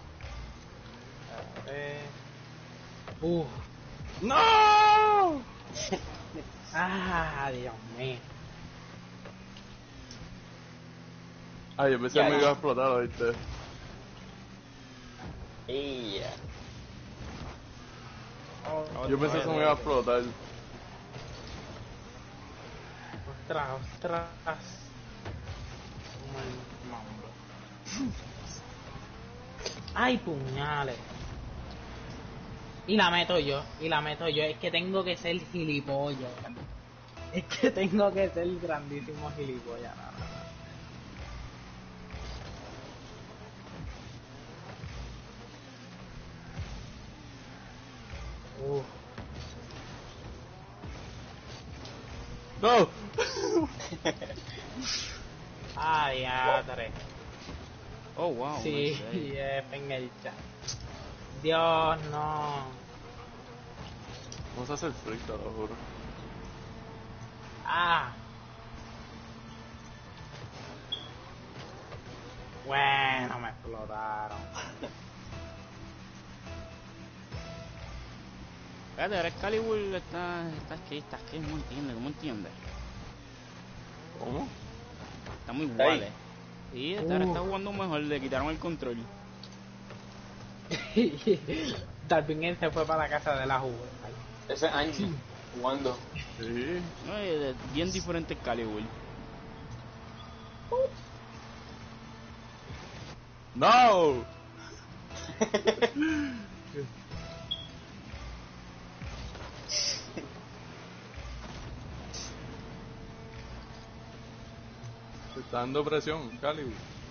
¡No! Dios mío. Ay, yo pensé que me iba a explotar, ¿viste? Ey, ya. Yo pensé que se me iba a explotar. Ostras. Como el mambo. Ay, puñales. Y la meto yo. Es que tengo que ser gilipollas. Es que tengo que ser grandísimo gilipollas. Uf. ¡No! Ah, diadre. Oh, wow. Sí, en el chat. Dios, no. Vamos a hacer frito, lo juro. Ah. Bueno, me explotaron. Espérate, ahora Excalibur está aquí, ¿cómo entiende? ¿Cómo? Está muy guay. Sí, ahora está jugando mejor, le quitaron el control. Darwin se fue para la casa de la juventud. Ese es Angie jugando. Sí. No, es bien diferente Excalibur. ¡No! Se está dando presión, Calibur.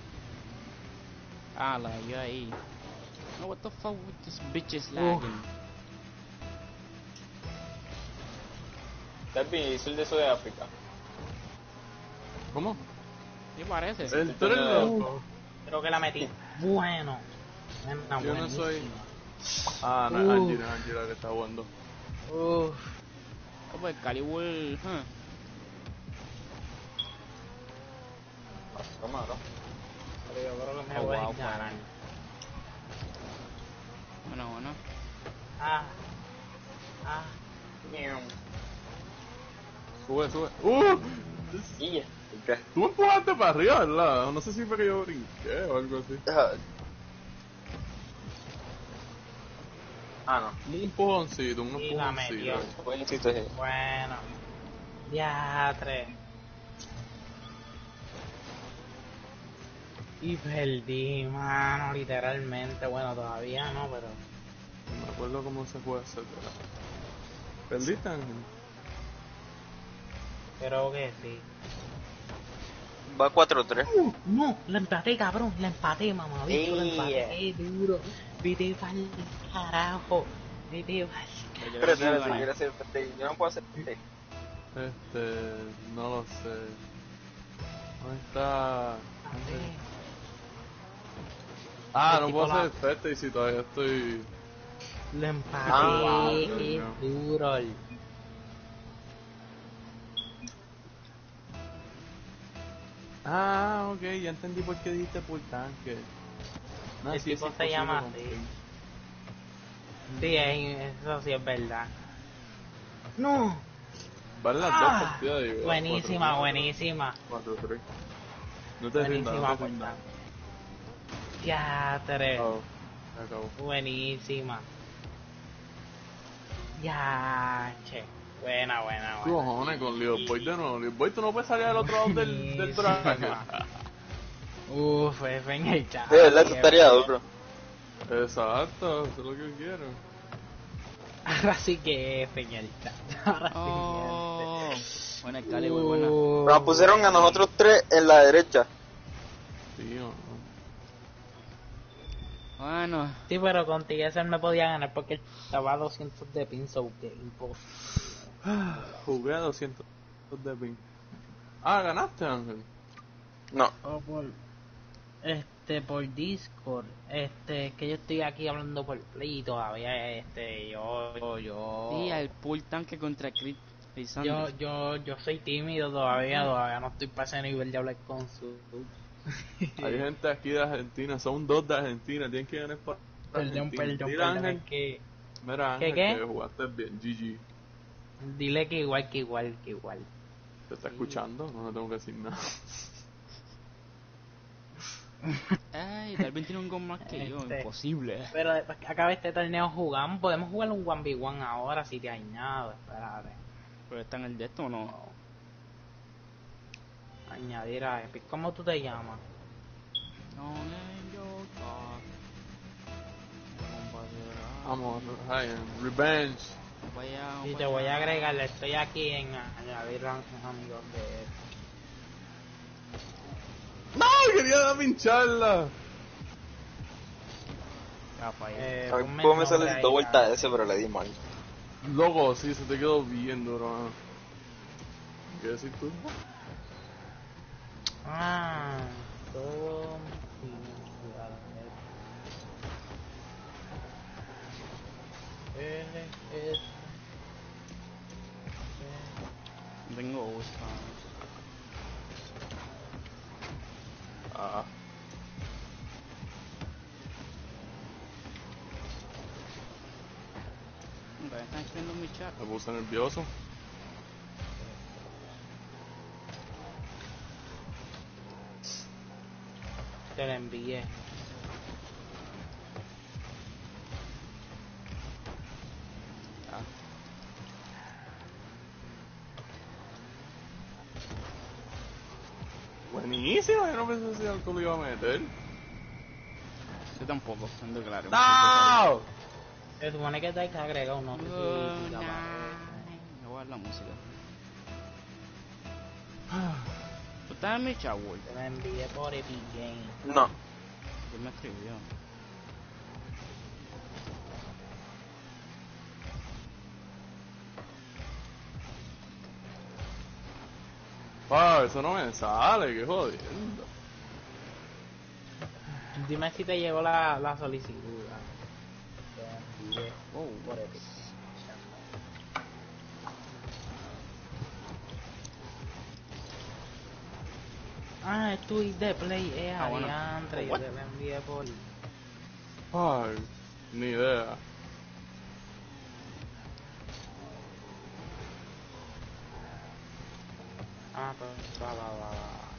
Ah, la yo ahí. No, what the fuck with this bitch is lagging? Darby hizo el de eso de África. ¿Cómo? ¿Qué parece? El tú eres loco. Creo que la metí. Bueno. Yo no soy. Ah, no es Angie, no es Angie la que está jugando. Uff. Oh, pues Excalibur, Toma, ¿no? Pero yo creo que me Oh, voy wow, a ganar. Bueno. Ah. Miau. Sube. Y ¿qué? Tú me empujaste para arriba, ¿verdad? No sé si fue que yo brinqué o algo así. No. Un empujoncito, Y la metió. Buenísimo. Bueno. Diatre. Y perdí, mano, literalmente. Bueno, todavía no, pero... No me acuerdo cómo se juega ese juego. ¿Perdiste, Ángel? Creo que sí. Va 4-3. No, la empaté, cabrón. La empaté, mamá. ¿Viste? La empaté, duro. Vete pa'l carajo. Vete pa'l Pero si quiero hacer PT, yo no puedo hacer PT. No lo sé. ¿Dónde está? Ah, no puedo hacer efecto y si todavía estoy... La empaté, wow, duro. Ah, ok, ya entendí por qué dijiste por tanque. No, El sí, tipo es se llama imposible así. cumplir. Sí, eso sí es verdad. No. Vale las dos partidas, digo. Buenísima, buenísima. 4-3. No te rindas, Buenísima, no te rindas. Ya, tres. Se acabó. Buenísima. Ya, che. Buena. Cojones con Leopold de nuevo. Leopold, tú no puedes salir al otro lado del bracket. Uf, F en el chat. De verdad, tú estaría duro. Exacto, eso es lo que quiero. Ahora sí que F en el chat. Ahora Oh, sí. buena Excalibur, buena. Pero nos pusieron a nosotros tres en la derecha. Sí, o no. Bueno, Sí, pero con TSL me podía ganar porque estaba a 200 de pin, so que imposible. Jugué a 200 de ping. Ah, ganaste, Ángel. No. O por Discord, que yo estoy aquí hablando por Play y todavía, yo... sí, al pull tanque contra Chris Sandy. Yo soy tímido todavía no estoy para ese nivel de hablar con su... Hay gente aquí de Argentina, son dos de Argentina, tienen que ganar para Perdón, Dile, Ángel, es que... mira, Ángel, ¿Qué? que jugaste bien, GG. Dile que igual. ¿Te está escuchando? No tengo que decir nada. Ay, tal vez tiene un gol más que yo, imposible. Pero después que acabe este torneo jugamos, podemos jugar un 1v1 ahora si te añado, espérate. ¿Pero está en el de esto o no? Añadir a Epic, ¿cómo tú te llamas? No, Vamos, Ryan, Revenge. Y te voy a agregar, estoy aquí en añadir a mis amigos de Epic. ¡No! ¡Quería pincharla! Ya, para allá. A mí me sale 2 vueltas ese, pero le di mal. Loco, sí, se te quedó bien duro, mano. ¿Qué decir tú? Todo... Tengo gusto. Ah. Están escribiendo en mi chat. Me puse nervioso. Te la envié. Buenísimo, yo no pensé si algo lo iba a meter. Yo tampoco, ando claro. ¡No! Se supone que te hay que agregar uno. Me voy a dar la música. ¿Tú estás en mi chat, güey? Te la envié por Epic Games. No. ¿Quién me escribió? Eso no me sale, qué jodiendo. Dime si te llegó la solicitud. Te la envié por Epic. Es tweet de Play, bueno. adiantre, yo te la envié por... Ay, ni idea. Pues va.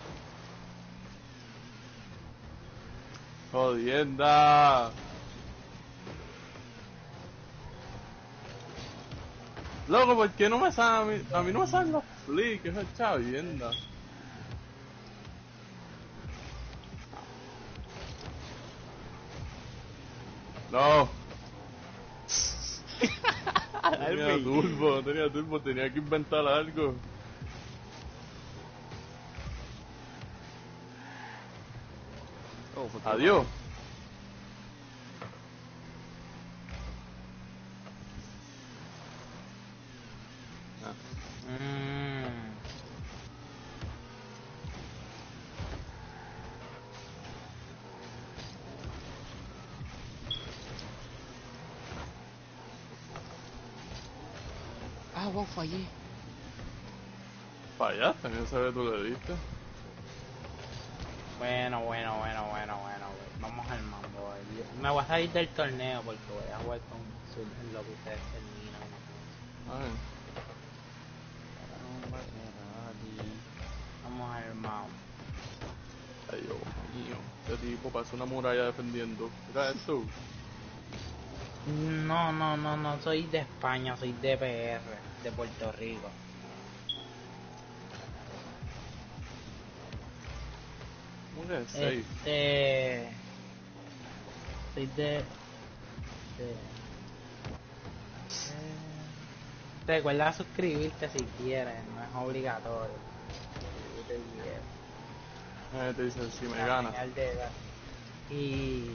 Jodienda. Loco, ¿por qué no me sale a mí no me salen los flicks? Esa chavienda. No. Tenía turbo, tenía que inventar algo. Adiós. Wow, fallé. Fallaste, no sabes tú le diste. Bueno. Vamos al mambo. Me voy a salir del torneo porque voy a jugar con en lo que ustedes terminan. Ay. Vamos al mambo. Ay, Dios mío. Este tipo parece una muralla defendiendo. Mira esto. No, soy de España, soy de PR, de Puerto Rico. ¿Cómo que es safe? Soy de recuerda suscribirte si quieres, no es obligatorio. Te dice si me ganas. Y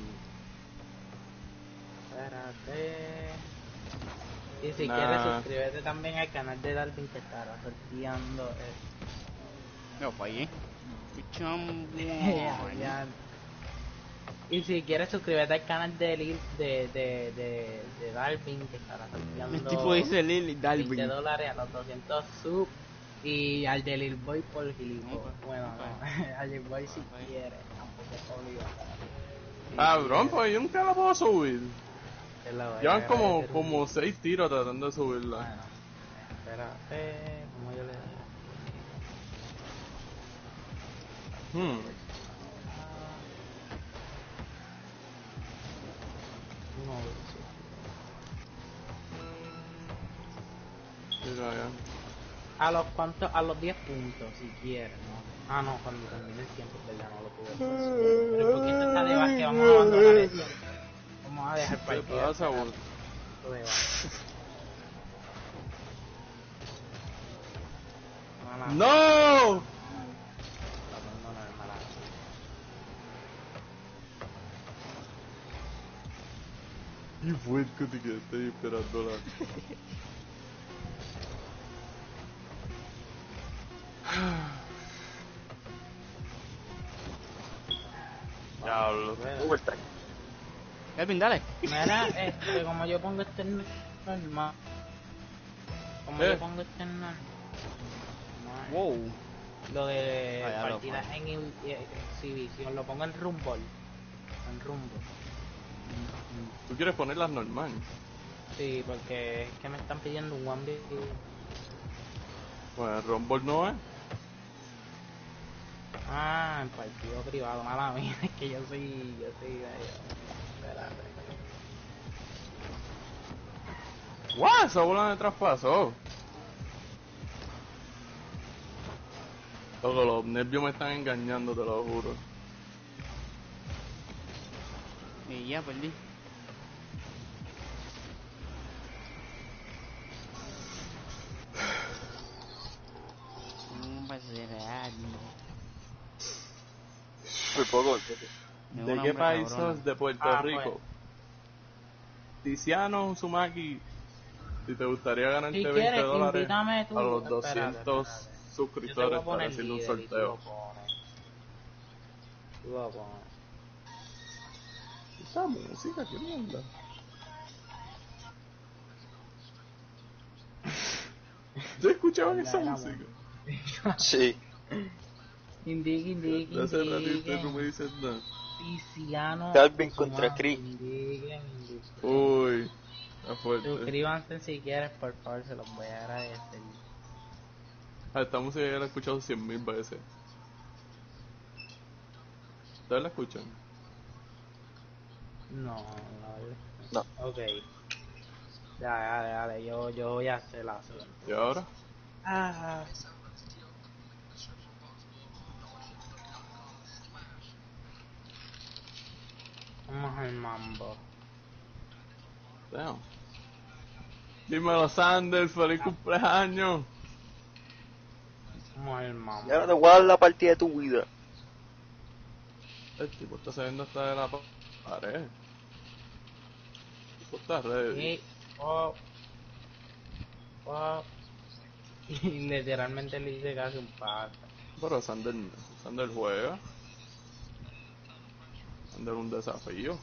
espérate. Y si quieres suscríbete también al canal de Darwin que estará sorteando No, fallé. Y si quieres suscríbete al canal de Lil de Darwin que estará sorteando el tipo dice Lil Darwin $20 a los 200 subs. Y al de Lil Boy por gilipollas. Bueno, no, al Lil Boy si quiere, tampoco es obligatorio. Cabrón, pues yo nunca la puedo subir. Llevan como 6 tiros tratando de subirla. Bueno, espérate, como yo le a los 10 puntos si quieres, ¿no? No, cuando termine el tiempo, ¿verdad? No lo pude hacer. Pero porque esto está de base que vamos a abandonar esto. Vamos a dejar partido. ¿Qué pasa, güey? ¡No! Y fue que te quedaste ahí esperándola. Diablo. Overtime. Kelvin, dale. Mira, como yo pongo este normal. Como yo pongo este normal. Wow. Lo de ya lo partidas en exhibición, lo pongo en Rumble. En Rumble. ¿Tú quieres ponerlas normal? Sí, porque es que me están pidiendo un 1v. Pues el Rumble no es. Ah, en partido privado, mala mía, es que yo soy espérate. ¡Guau! Esa bola me traspasó. Loco, los nervios me están engañando, te lo juro. Y ya perdí. Un pase real. Muy poco. ¿De qué país sos? De Puerto Rico. Tiziano Uzumaki, si te gustaría ganarte Si $20 quieres, invítame tú. a los 200 suscriptores para haciendo un sorteo. Tú lo pones. Esa música, qué mierda. ¿Tú escuchabas esa música? Sí. Indique. Hace ratito tú me dices nada. Tiziano Calvin contra Chris. Indiquen. Uy, está fuerte. Suscríbanse si quieres, por favor, se los voy a agradecer. Esta música ya la he escuchado 100.000 veces. ¿Ustedes la escuchan? No. No. Ok. Dale, yo voy a hacer la segunda. ¿Y ahora? Vamos al mambo. Damn. Dímelo, Sanders, feliz cumpleaños. Vamos al mambo. Y ahora te voy a dar la partida de tu vida. El tipo está saliendo hasta de la pared. El tipo está ready. Y literalmente le hice casi un paso. Pero Sanders juega. Sanders un desafío.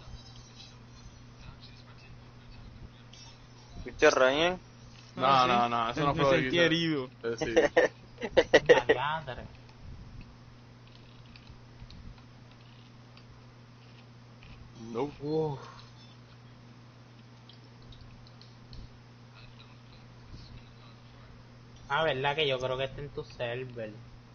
¿Viste, Ryan? No, eso no Me fue sentí herido. Sí. Madre. No. Verdad que yo creo que está en tu server.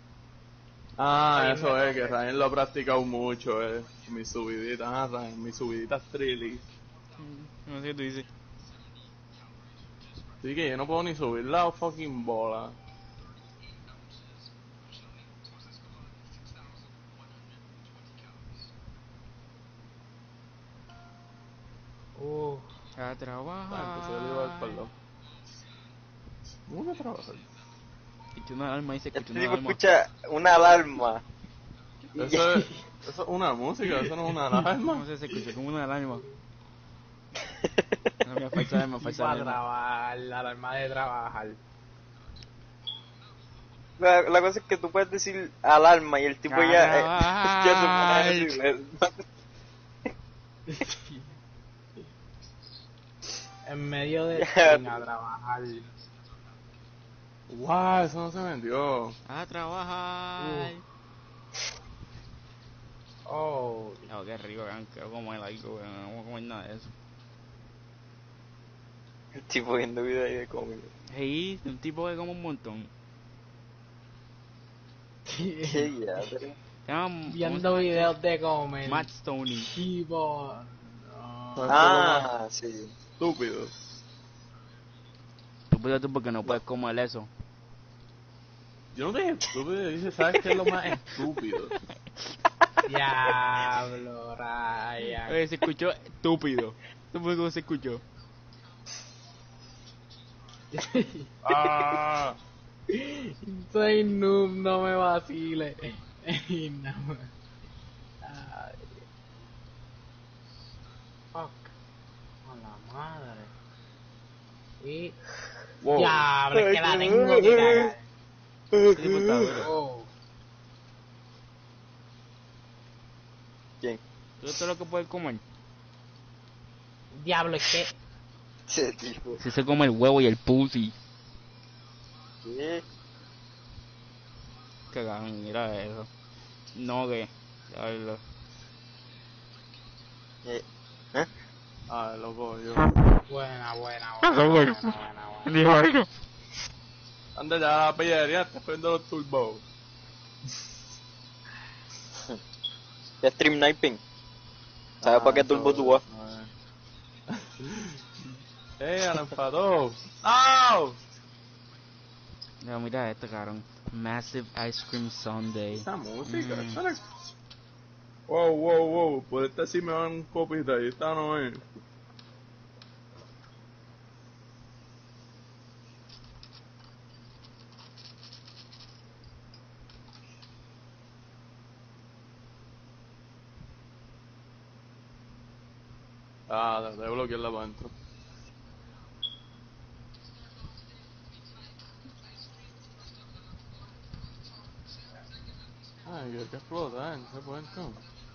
Eso es, que Ryan lo ha practicado mucho, mis subiditas, Ryan, mis subiditas trilly. No sé qué tú dices. Así que yo no puedo ni subir la fucking bola. A trabajar. Entonces le iba al palo. ¿Cómo que trabajar? Escuché una alarma y se escuchó Este una tipo alarma. escucha una alarma. Eso es una música, eso no es una alarma. No sé, se escuchó como una alarma. No, me falsa alarma, falsa Para alarma. trabajar, la alarma de trabajar. La cosa es que tú puedes decir alarma y el tipo ya se pone a decir. En medio de a trabajar. Wow, eso no se vendió. A trabajar. Oh, No, qué rico, quiero comer algo, weón. No voy a comer nada de eso. El tipo viendo videos ahí de comida. Hey, un tipo que come un montón. Qué ya, viendo videos de comer. Matt Stoney. Tipo. Ah, sí. Estúpido. Tú porque no puedes comer eso. Yo no te dije estúpido, dije, ¿sabes qué es lo más estúpido? Diablo, Ryan. Oye, se escuchó estúpido. ¿Tú por cómo se escuchó? Soy noob, no me vacile. No. Ay. Fuck. A la madre. Y. Wow. Diablo, es que la tengo que cagar. Ese tipo está duro. Oh. ¿Quién? ¿Tú sabes lo que puedes comer? Diablo, es que... Ese tipo. Si se come el huevo y el pussy. ¿Qué? Cagón, mira eso. No, que. Diablo. ¿Eh? Ah, loco, yo. Buena. Dijo eso. Anda ya a la pillería, te prendo los turbos. Ya stream sniping. ¿Sabes para qué turbo tú vas? La enfadó. ¡No! No, mira esto, cabrón. Massive Ice Cream Sundae. Esa música, Wow. Por esta sí me van un copita y esta no es. Ah, de bloquearla para adentro. Ay, que explota, no se puede entrar.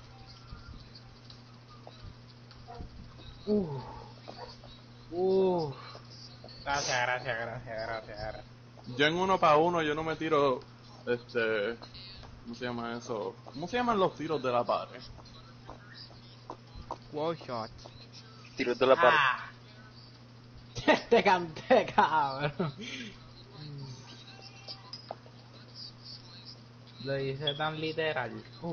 Gracias. Yo en 1 para 1 yo no me tiro, ¿cómo se llama eso? ¿Cómo se llaman los tiros de la pared? Wall shot. Tiros de la pared. Te canté, cabrón. Lo hice tan literal.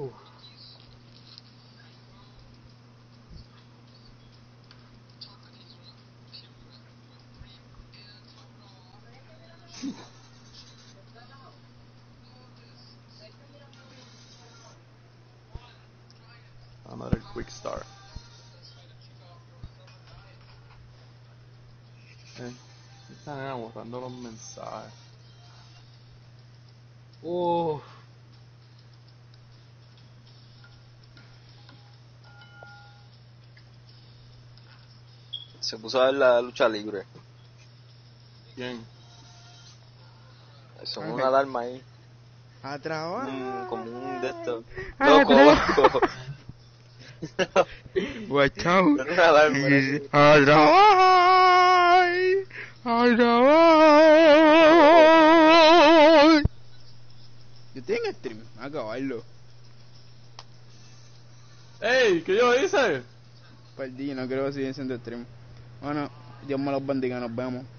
Vamos a dar el quick start. Esta nena borrando los mensajes. Se puso a ver la lucha libre. ¿Quién? Son una alarma ahí. A trabajar. Como un de estos. Ah, Loco. Watch out. Una alarma. A trabajar. A trabajar. Yo estoy en stream. A acabarlo. ¡Ey! ¿Qué yo hice? Perdí, no creo que siga siendo stream. Bueno, Dios me los bendiga, nos vemos.